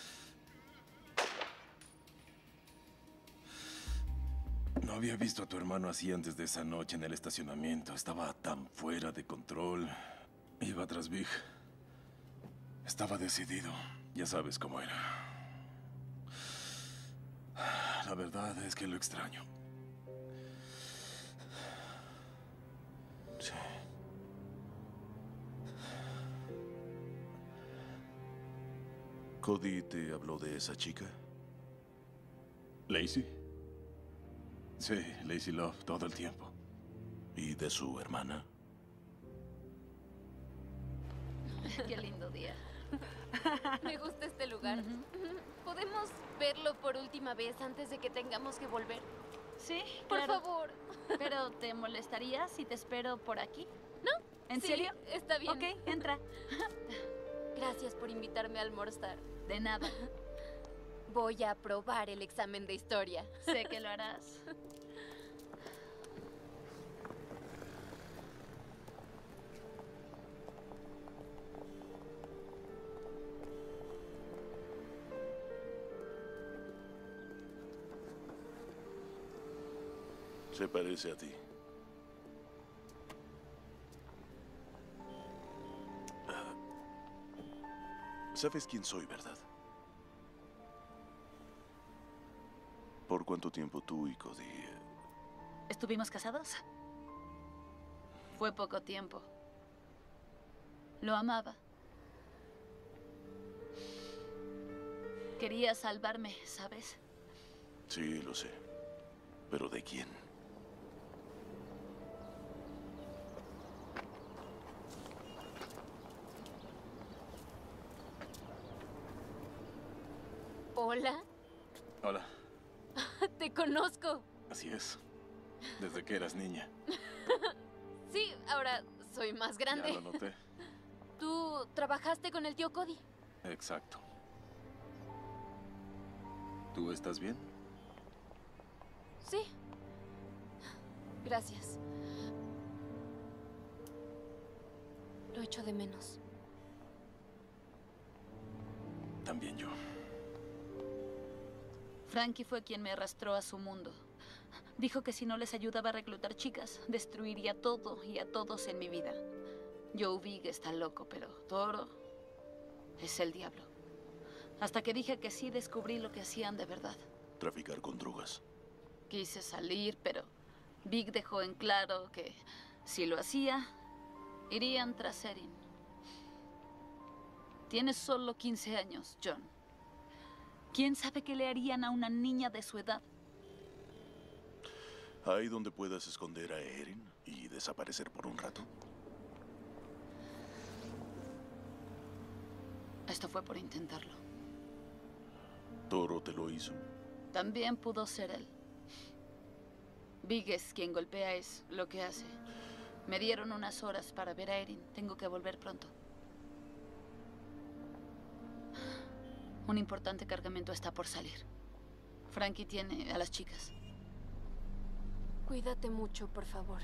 No había visto a tu hermano así antes de esa noche en el estacionamiento. Estaba tan fuera de control. Iba tras Big. Estaba decidido. Ya sabes cómo era. La verdad es que lo extraño. Sí. ¿Cody te habló de esa chica? ¿Lacey? Sí, Lacey Love, todo el tiempo. ¿Y de su hermana? Qué lindo día. Me gusta este lugar. ¿Podemos verlo por última vez antes de que tengamos que volver? Sí, Por claro. favor. ¿Pero te molestaría si te espero por aquí? ¿No? ¿En Sí, serio? está bien. Ok, entra. Gracias por invitarme a almorzar. De nada. Voy a aprobar el examen de historia. Sé que lo harás. Se parece a ti. Ah, ¿sabes quién soy, verdad? ¿Por cuánto tiempo tú y Cody? eh, ¿Estuvimos casados? Fue poco tiempo. Lo amaba. Quería salvarme, ¿sabes? Sí, lo sé. ¿Pero de quién? Hola. Hola. Te conozco. Así es. Desde que eras niña. Sí, ahora soy más grande. Ya lo noté. ¿Tú trabajaste con el tío Cody? Exacto. ¿Tú estás bien? Sí. Gracias. Lo echo de menos. También yo. Frankie fue quien me arrastró a su mundo. Dijo que si no les ayudaba a reclutar chicas, destruiría todo y a todos en mi vida. Joe Big está loco, pero Toro es el diablo. Hasta que dije que sí, descubrí lo que hacían de verdad. Traficar con drogas. Quise salir, pero Big dejó en claro que si lo hacía, irían tras Erin. Tienes solo quince años, John. ¿Quién sabe qué le harían a una niña de su edad? ¿Hay donde puedas esconder a Erin y desaparecer por un rato? Esto fue por intentarlo. ¿Toro te lo hizo? También pudo ser él. Big es quien golpea, es lo que hace. Me dieron unas horas para ver a Erin. Tengo que volver pronto. Un importante cargamento está por salir. Frankie tiene a las chicas. Cuídate mucho, por favor.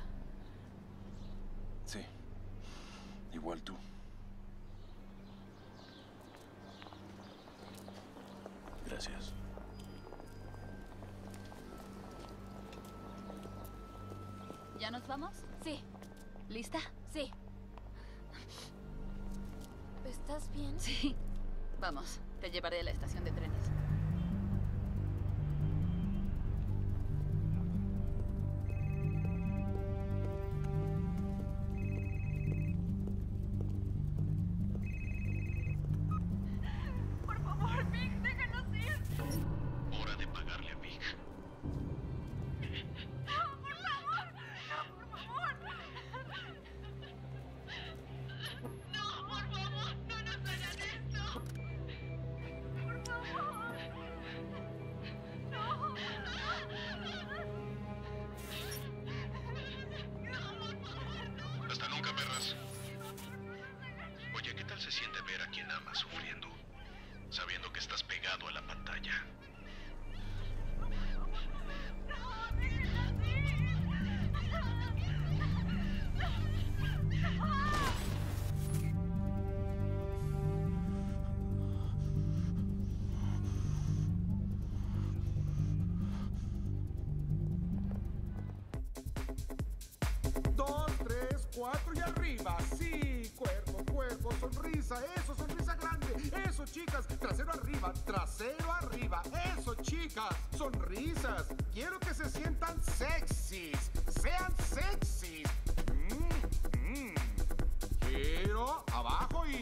Sí. Igual tú. Gracias. ¿Ya nos vamos? Sí. ¿Lista? Sí. ¿Estás bien? Sí. Vamos, te llevaré a la estación de trenes. Por favor, Vic, déjanos ir. Hora de pagarle a Vic. No, por favor. No, por favor. No, por favor, no nos hagan esto. Por favor. No. Hasta nunca, perras. Oye, ¿qué tal se siente ver a quien amas sufriendo? Sabiendo que estás pegado a la pantalla. Dos, tres, cuatro y arriba. Sí, cuerpo, cuerpo, sonrisa. Eso, sonrisa grande. Eso, chicas. Trasero arriba, trasero arriba. Eso, chicas. Sonrisas. Quiero que se sientan sexys. Sean sexys. Mm, mm. Giro, abajo y...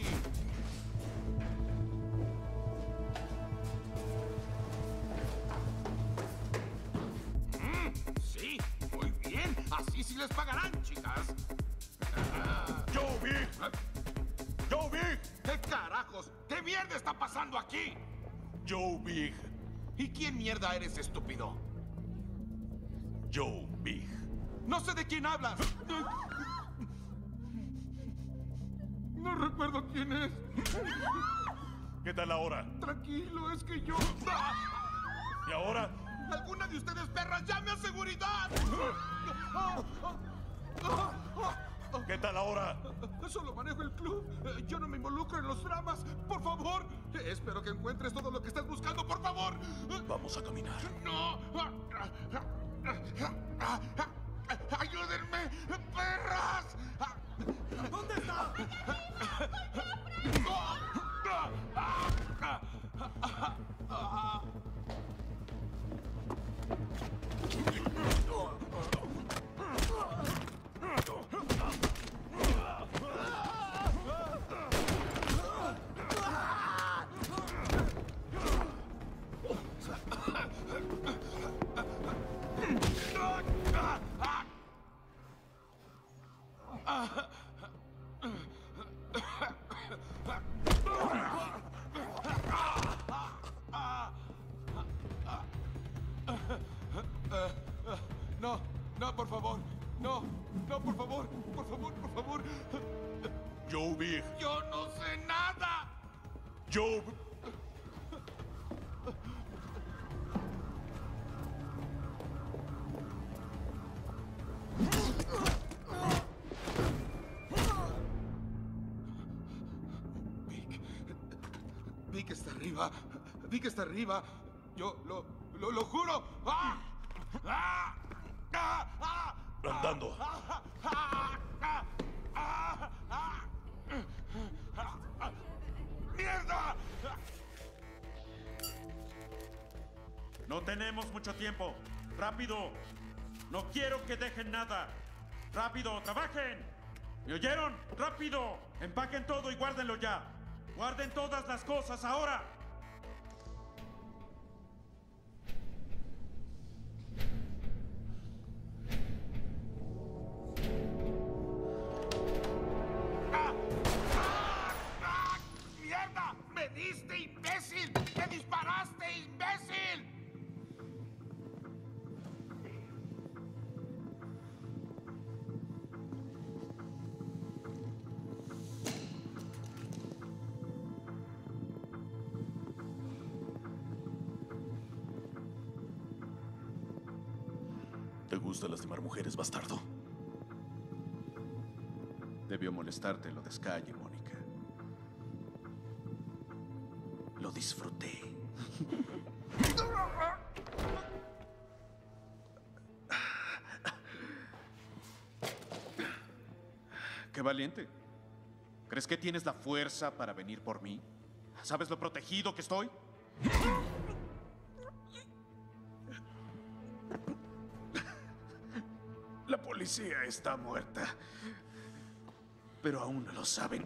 Mm, sí, muy bien. Así sí les pagarán, chicas. ¡Joe Big! ¡Joe Big! ¿Qué carajos? ¿Qué mierda está pasando aquí? Joe Big. ¿Y quién mierda eres, estúpido? Joe Big. No sé de quién hablas. No recuerdo quién es. ¿Qué tal ahora? Tranquilo, es que yo... ¿Y ahora? ¡Alguna de ustedes, perras, llame a seguridad! ¿Qué tal ahora? Solo manejo el club. Yo no me involucro en los dramas. Por favor. Espero que encuentres todo lo que estás buscando, por favor. Vamos a caminar. ¡No! ¡Ayúdenme! ¡Perras! ¿Dónde está? No, no, por favor. No, no, por favor. Por favor, por favor. Joe Big. Yo no sé nada. Joe... Vic. Vic está arriba. Vic está arriba. Yo lo, lo, lo juro. ¡Ah! ¡Ah! ¡Ah! ¡Ah! Andando. ¡Ah! ¡Ah! ¡Ah! ¡Ah! ¡Ah! ¡Mierda! No tenemos mucho tiempo. ¡Rápido! No quiero que dejen nada. ¡Rápido! ¡Trabajen! ¿Me oyeron? ¡Rápido! Empaquen todo y guárdenlo ya. Guarden todas las cosas ahora. ¡Mierda! ¡Me diste, imbécil! ¡Me disparaste, imbécil! gusta lastimar mujeres, bastardo? Debió molestarte lo de Sky y Mónica. Lo disfruté. Qué valiente. ¿Crees que tienes la fuerza para venir por mí? ¿Sabes lo protegido que estoy? La policía está muerta. Pero aún no lo saben.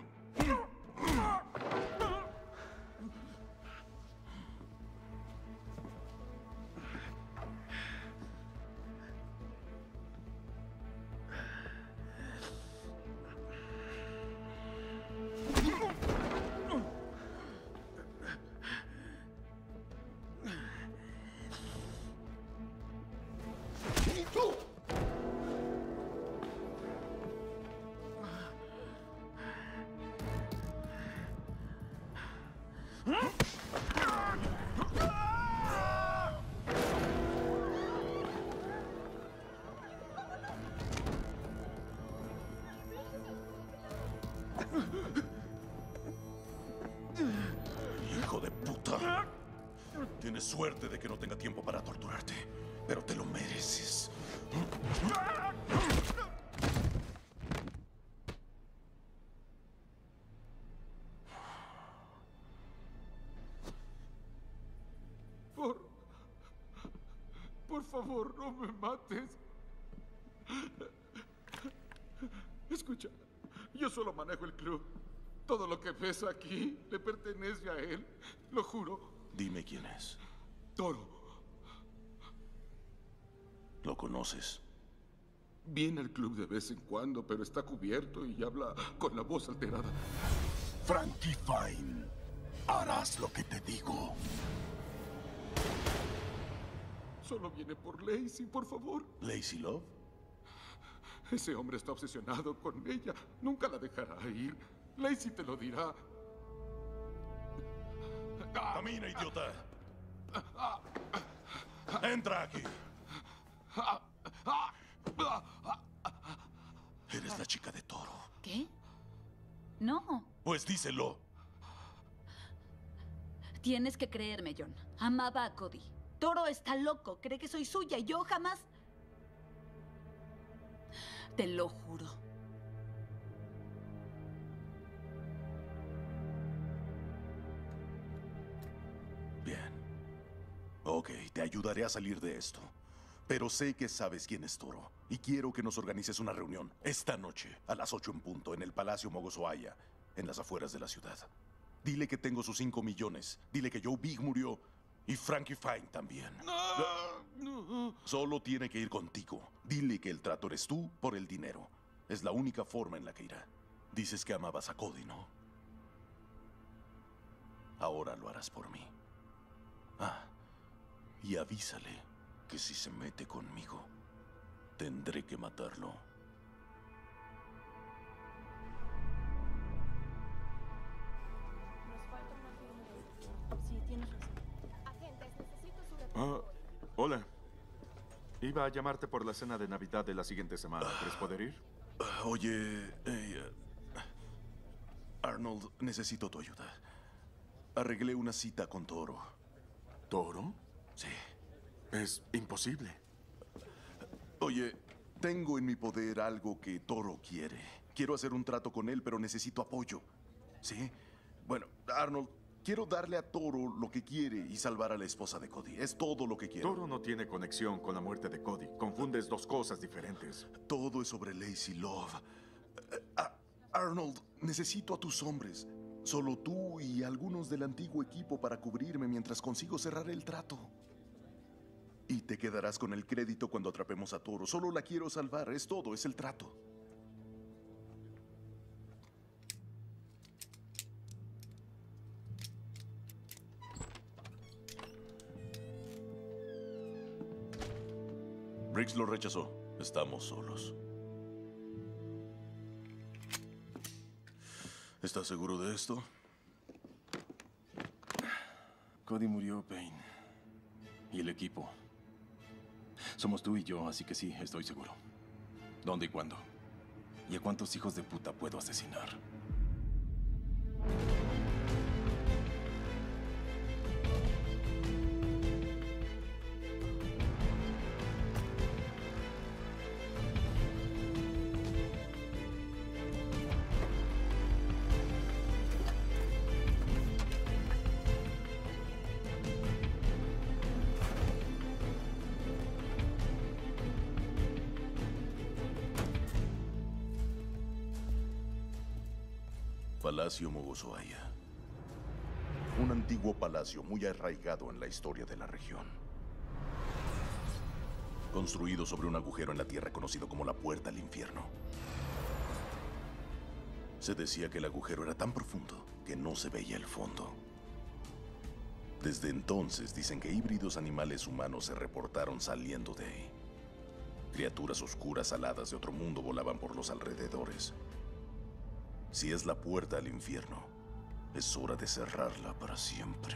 Hijo de puta. Tienes suerte de que no tenga tiempo para torturarte, pero te lo mereces. Por... Por favor, no me mates. Escucha, yo solo manejo el club. Todo lo que ves aquí le pertenece a él. Lo juro. Dime quién es. Toro. ¿Lo conoces? Viene al club de vez en cuando, pero está cubierto y habla con la voz alterada. Frankie Fine, harás lo que te digo. Solo viene por Lacey, por favor. ¿Lacey Love? Ese hombre está obsesionado con ella. Nunca la dejará ir. Lacey te lo dirá. Camina, idiota. Entra aquí. Eres la chica de Toro. ¿Qué? No. Pues díselo. Tienes que creerme, John. Amaba a Cody. Toro está loco. Cree que soy suya y yo jamás... Te lo juro. Bien. Ok, te ayudaré a salir de esto. Pero sé que sabes quién es Toro. Y quiero que nos organices una reunión esta noche, a las ocho en punto, en el Palacio Mogozoaya, en las afueras de la ciudad. Dile que tengo sus cinco millones. Dile que Joe Big murió. Y Frankie Fine también. No. Solo tiene que ir contigo. Dile que el trato eres tú por el dinero. Es la única forma en la que irá. Dices que amabas a Cody, ¿no? Ahora lo harás por mí. Ah, y avísale que si se mete conmigo, tendré que matarlo. Sí, tienes razón. Agentes, necesito su reporte. Ah, hola. Iba a llamarte por la cena de Navidad de la siguiente semana. ¿Quieres poder ir? Ah, oye, eh, Arnold, necesito tu ayuda. Arreglé una cita con Toro. ¿Toro? Sí. Es imposible. Oye, tengo en mi poder algo que Toro quiere. Quiero hacer un trato con él, pero necesito apoyo. ¿Sí? Bueno, Arnold, quiero darle a Toro lo que quiere y salvar a la esposa de Cody. Es todo lo que quiero. Toro no tiene conexión con la muerte de Cody. Confundes dos cosas diferentes. Todo es sobre Lacey Love. Uh, uh, Arnold, necesito a tus hombres. Solo tú y algunos del antiguo equipo para cubrirme mientras consigo cerrar el trato. Y te quedarás con el crédito cuando atrapemos a Toro. Solo la quiero salvar. Es todo, es el trato. Briggs lo rechazó. Estamos solos. ¿Estás seguro de esto? Cody murió, Payne. Y el equipo. Somos tú y yo, así que sí, estoy seguro. ¿Dónde y cuándo? ¿Y a cuántos hijos de puta puedo asesinar? Palacio Mogozoaya. Un antiguo palacio muy arraigado en la historia de la región. Construido sobre un agujero en la tierra conocido como la Puerta al Infierno. Se decía que el agujero era tan profundo que no se veía el fondo. Desde entonces dicen que híbridos animales humanos se reportaron saliendo de ahí. Criaturas oscuras aladas de otro mundo volaban por los alrededores. Si es la puerta al infierno, es hora de cerrarla para siempre.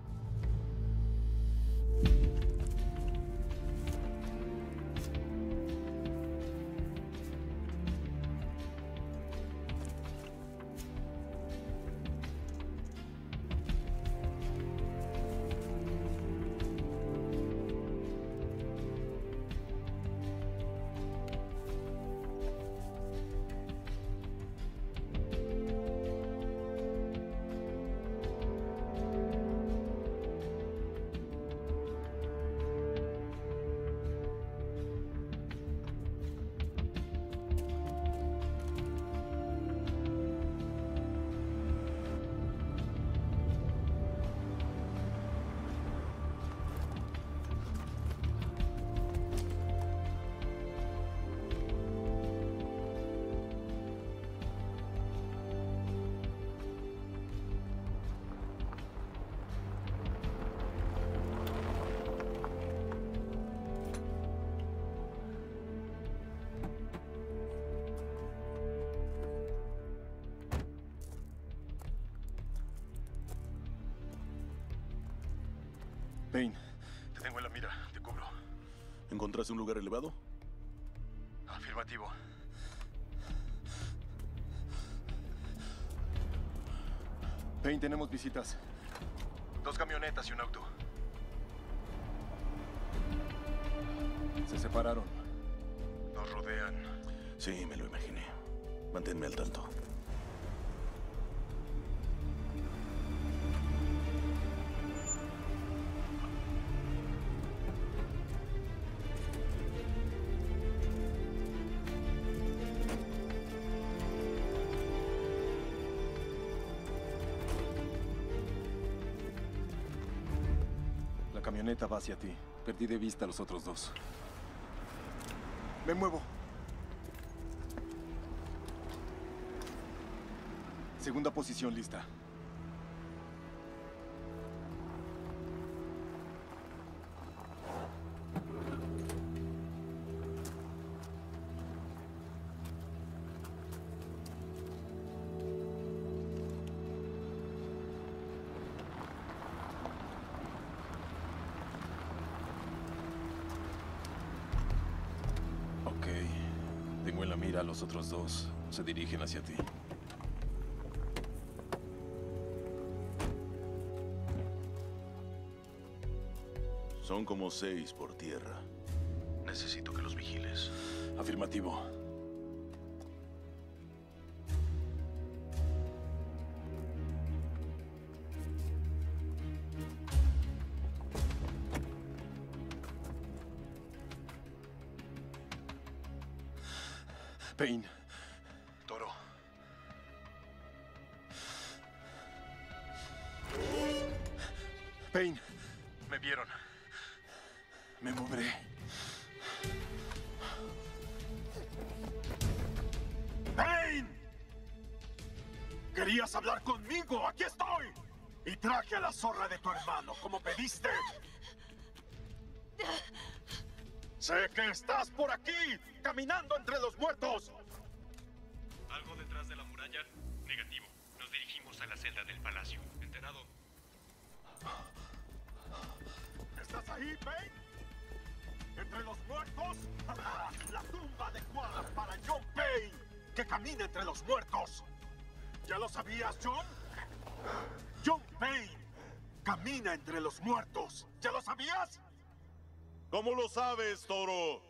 Payne, te tengo en la mira. Te cubro. ¿Encontraste un lugar elevado? Afirmativo. Payne, tenemos visitas. Dos camionetas y un auto. Se separaron. Nos rodean. Sí, me lo imaginé. Manténme al tanto. La camioneta va hacia ti. Perdí de vista a los otros dos. Me muevo. Segunda posición lista. Ok. Tengo en la mira a los otros dos. Se dirigen hacia ti. Son como seis por tierra. Necesito que los vigiles. Afirmativo. Payne. Toro. Payne. Me vieron. Me moveré. ¡Payne! ¿Querías hablar conmigo? ¡Aquí estoy! Y traje a la zorra de tu hermano, como pediste. Sé que estás por aquí, caminando entre los muertos. ¿Algo detrás de la muralla? Negativo. Nos dirigimos a la celda del palacio. ¿Enterado? ¿Estás ahí, Payne? Entre los muertos. entre los muertos. ¿Ya lo sabías, John? John Payne camina entre los muertos. ¿Ya lo sabías? ¿Cómo lo sabes, Toro?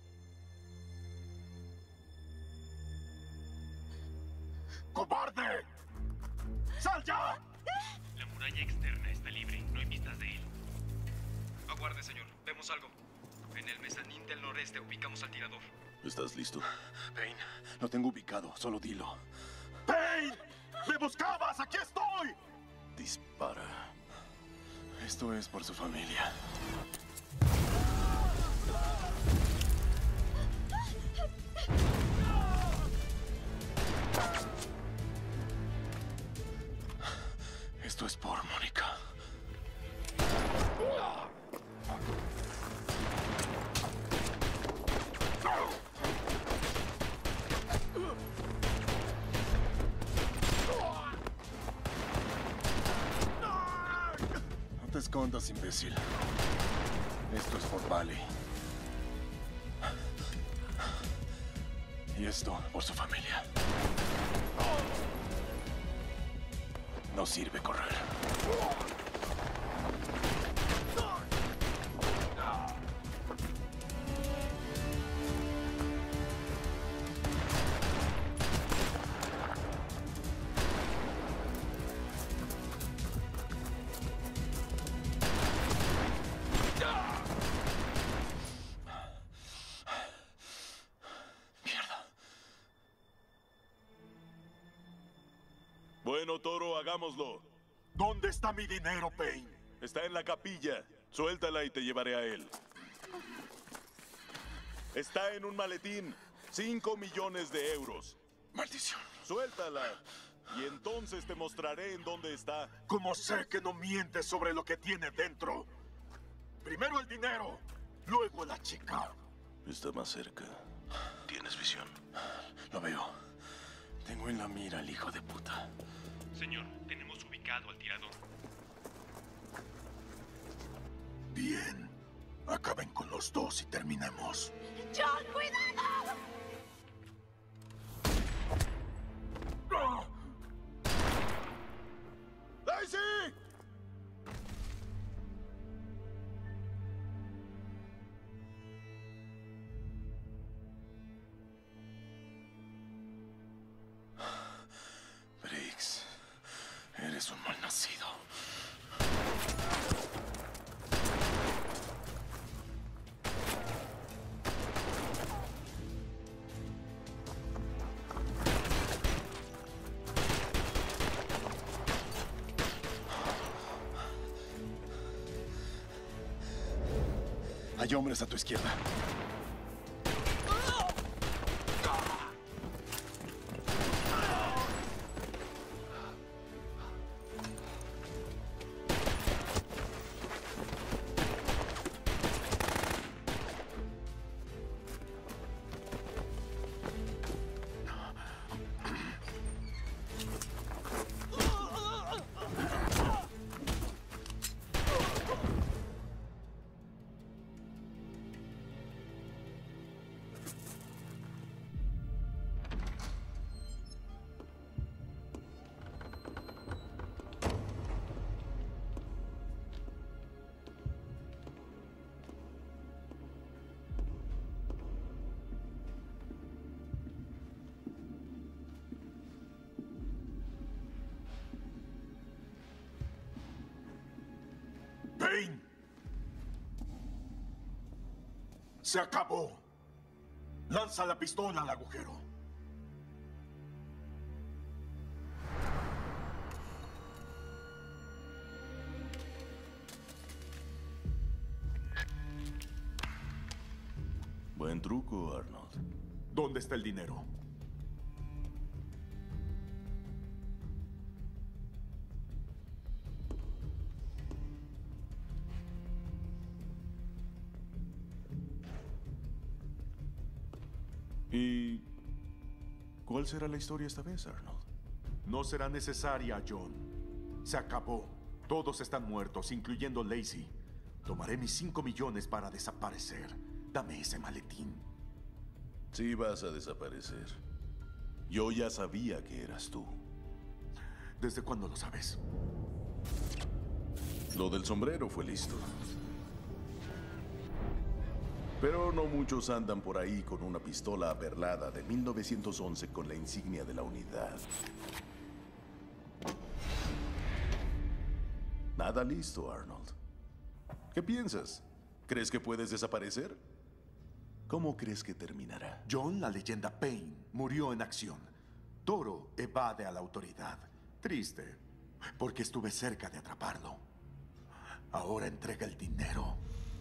¡Cobarde! ¡Sal ya! La muralla externa está libre. No hay pistas de él. Aguarde, señor. Vemos algo. En el mezanín del noreste ubicamos al tirador. ¿Estás listo? Payne, lo tengo ubicado. Solo dilo. ¡Payne! ¡Me buscabas! ¡Aquí estoy! Dispara. Esto es por su familia. Esto es por Mónica. No te escondas, imbécil. Esto es por Valley. Y esto por su familia. No sirve correr. Bueno, Toro, hagámoslo. ¿Dónde está mi dinero, Payne? Está en la capilla. Suéltala y te llevaré a él. Está en un maletín. Cinco millones de euros. Maldición. Suéltala. Y entonces te mostraré en dónde está. ¿Cómo sé que no mientes sobre lo que tiene dentro? Primero el dinero, luego la chica. Está más cerca. ¿Tienes visión? Lo veo. Tengo en la mira al hijo de puta. Señor, tenemos ubicado al tirador. Bien. Acaben con los dos y terminemos. ¡John, cuidado! ¡Ah! ¡Daisy! Briggs, eres un malnacido. Hay hombres a tu izquierda. Payne. Se acabó. Lanza la pistola al agujero. Buen truco, Arnold. ¿Dónde está el dinero? ¿Y cuál será la historia esta vez, Arnold? No será necesaria, John. Se acabó. Todos están muertos, incluyendo Lacey. Tomaré mis cinco millones para desaparecer. Dame ese maletín. Sí vas a desaparecer. Yo ya sabía que eras tú. ¿Desde cuándo lo sabes? Lo del sombrero fue listo. Pero no muchos andan por ahí con una pistola aperlada de mil novecientos once con la insignia de la unidad. Nada listo, Arnold. ¿Qué piensas? ¿Crees que puedes desaparecer? ¿Cómo crees que terminará? John, la leyenda Payne, murió en acción. Toro evade a la autoridad. Triste, porque estuve cerca de atraparlo. Ahora entrega el dinero.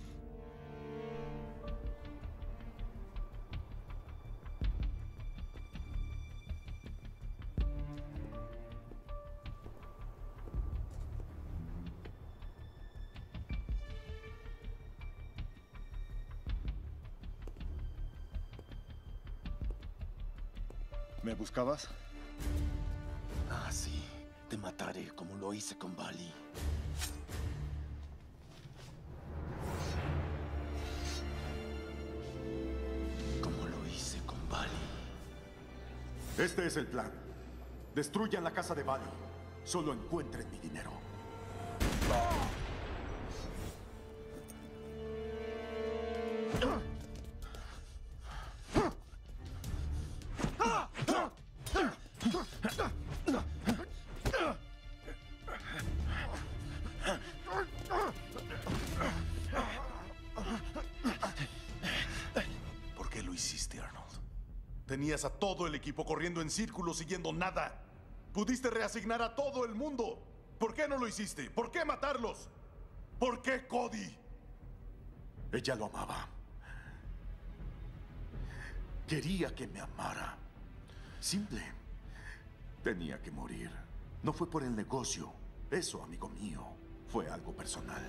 ¿Me buscabas? Ah, sí. Te mataré como lo hice con Bali. Como lo hice con Bali. Este es el plan. Destruyan la casa de Bali. Solo encuentren mi dinero. ¿Por qué lo hiciste, Arnold? Tenías a todo el equipo corriendo en círculos siguiendo nada. Pudiste reasignar a todo el mundo. ¿Por qué no lo hiciste? ¿Por qué matarlos? ¿Por qué Cody? Ella lo amaba. Quería que me amara. Simple. Tenía que morir. No fue por el negocio. Eso, amigo mío, fue algo personal.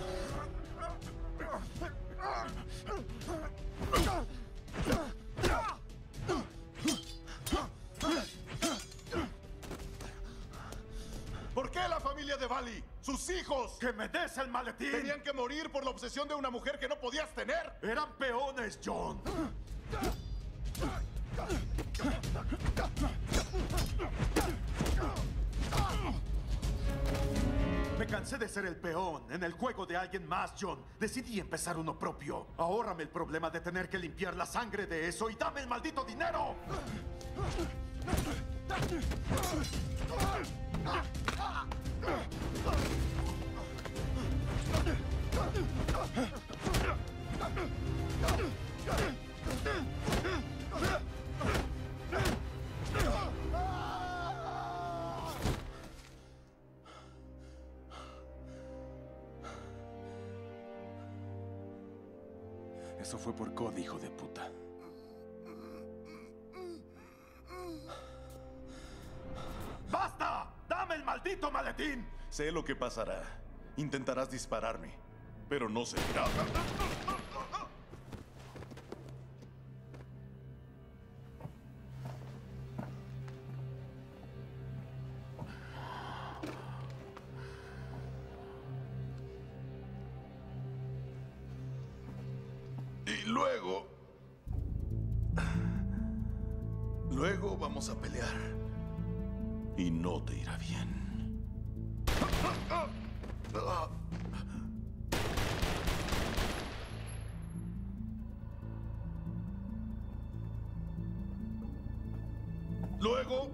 ¿Por qué la familia de Bali? ¡Sus hijos! ¡Que me des el maletín! Tenían que morir por la obsesión de una mujer que no podías tener. ¡Eran peones, John! Me cansé de ser el peón en el juego de alguien más, John. Decidí empezar uno propio. Ahórrame el problema de tener que limpiar la sangre de eso y dame el maldito dinero. Eso fue por Cody, hijo de puta. ¡Basta! ¡Dame el maldito maletín! Sé lo que pasará. Intentarás dispararme, pero no servirá. Y luego... Luego vamos a pelear. Y no te irá bien. Luego...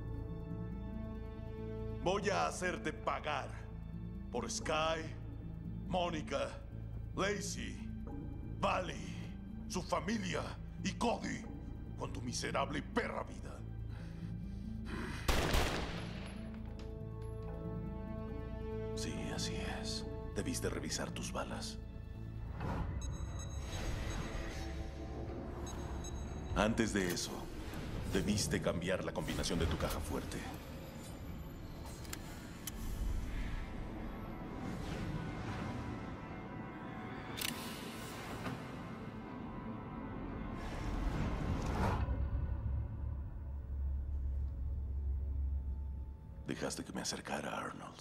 voy a hacerte pagar por Sky, Mónica, Lacey, Bali, su familia y Cody con tu miserable y perra vida. Sí, así es. Debiste revisar tus balas. Antes de eso, debiste cambiar la combinación de tu caja fuerte. Dejaste que me acercara a Arnold.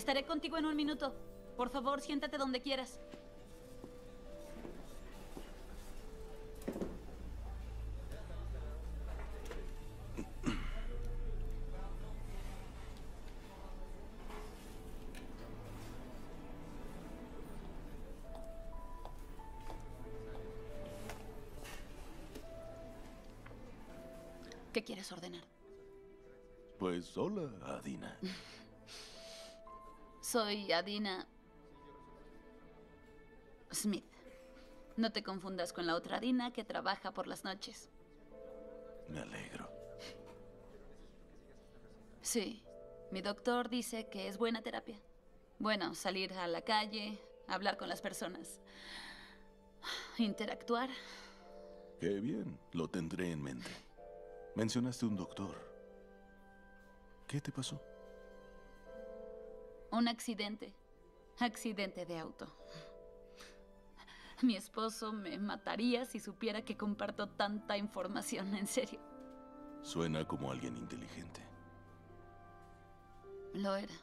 Estaré contigo en un minuto. Por favor, siéntate donde quieras. ¿Qué quieres ordenar? Pues hola, Adina. Soy Adina Smith. No te confundas con la otra Adina que trabaja por las noches. Me alegro. Sí, mi doctor dice que es buena terapia. Bueno, salir a la calle, hablar con las personas, interactuar. Qué bien, lo tendré en mente. Mencionaste un doctor. ¿Qué te pasó? Un accidente. Accidente de auto. Mi esposo me mataría si supiera que comparto tanta información, en serio. Suena como alguien inteligente. Lo era.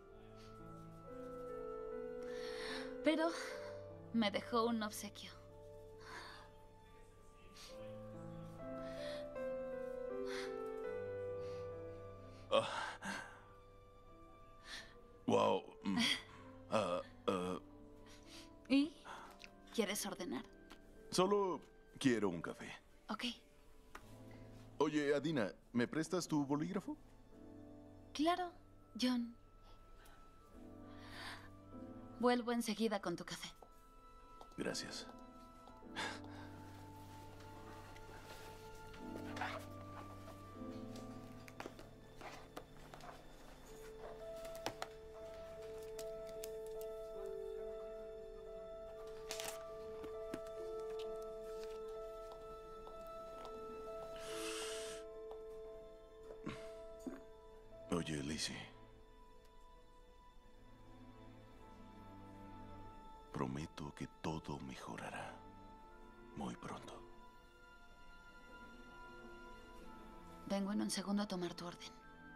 Pero me dejó un obsequio. Uh, wow. Mm, uh, uh, ¿Y? ¿Quieres ordenar? Solo quiero un café. Ok. Oye, Adina, ¿me prestas tu bolígrafo? Claro, John. Vuelvo enseguida con tu café. Gracias. Oye, Lacey. Prometo que todo mejorará muy pronto. Vengo en un segundo a tomar tu orden.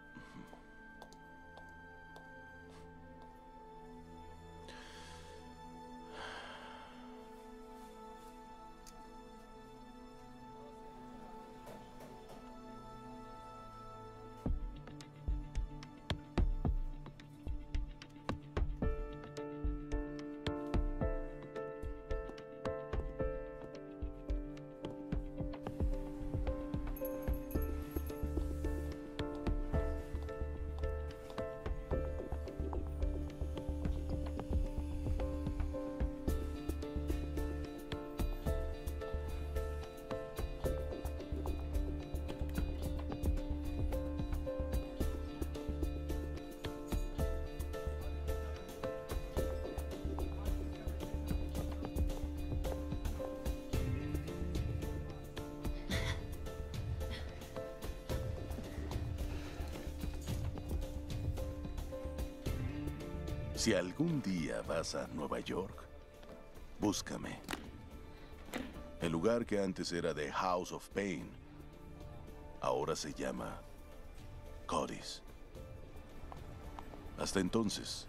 Si algún día vas a Nueva York, búscame. El lugar que antes era The House of Pain, ahora se llama Cody's. Hasta entonces,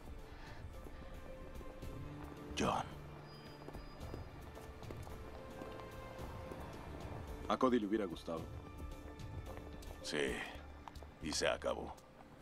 John. A Cody le hubiera gustado. Sí, y se acabó.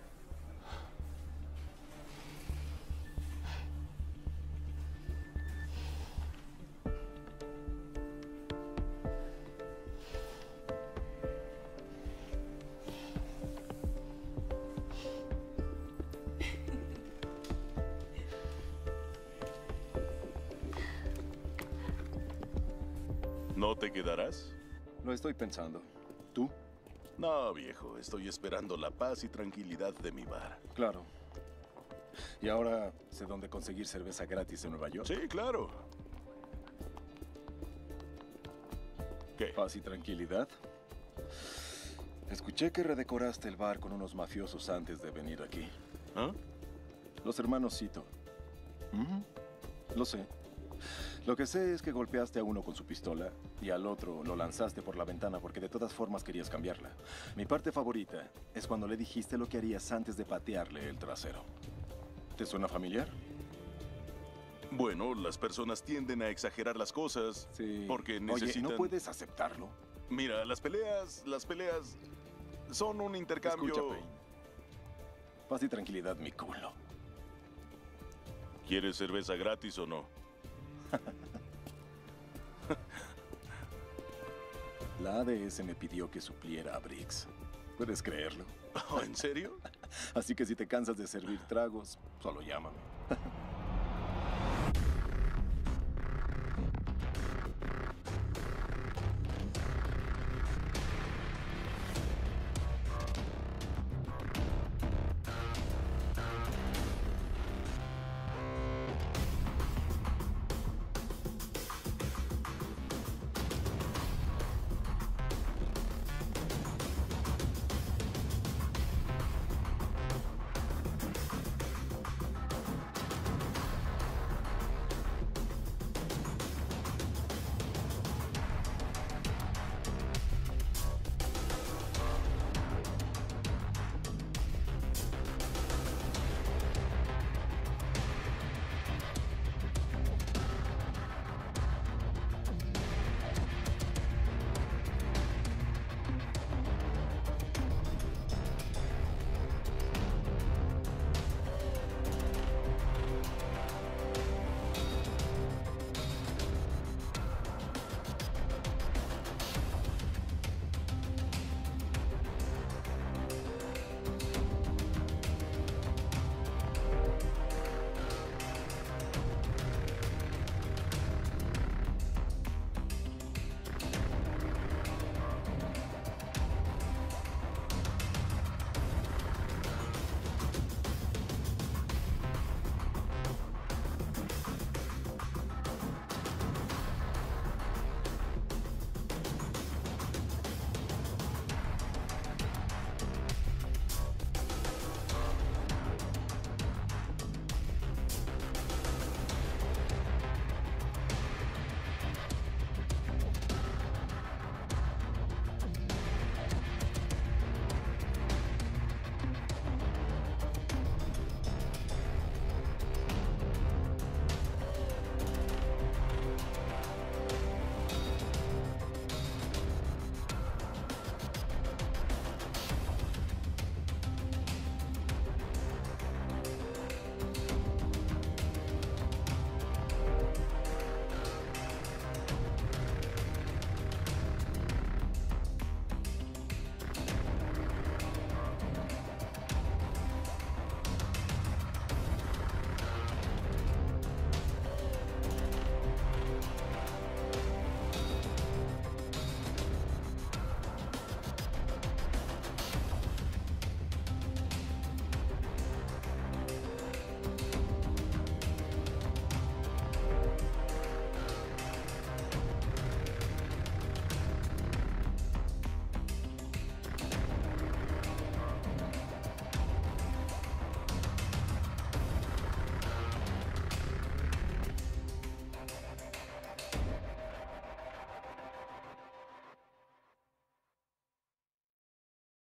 ¿No te quedarás? Lo estoy pensando. ¿Tú? No, viejo. Estoy esperando la paz y tranquilidad de mi bar. Claro. Y ahora sé dónde conseguir cerveza gratis en Nueva York. Sí, claro. ¿Qué? Paz y tranquilidad. Escuché que redecoraste el bar con unos mafiosos antes de venir aquí. ¿Ah? Los hermanos Cito. Uh-huh. Lo sé. Lo que sé es que golpeaste a uno con su pistola y al otro lo lanzaste por la ventana porque de todas formas querías cambiarla. Mi parte favorita es cuando le dijiste lo que harías antes de patearle el trasero. ¿Te suena familiar? Bueno, las personas tienden a exagerar las cosas porque necesitan... Oye, ¿no puedes aceptarlo? Mira, las peleas, las peleas son un intercambio... Escucha, Payne. Paz y tranquilidad, mi culo. ¿Quieres cerveza gratis o no? La A D S me pidió que supliera a Briggs. ¿Puedes creerlo? ¿En serio? Así que si te cansas de servir tragos, solo llámame.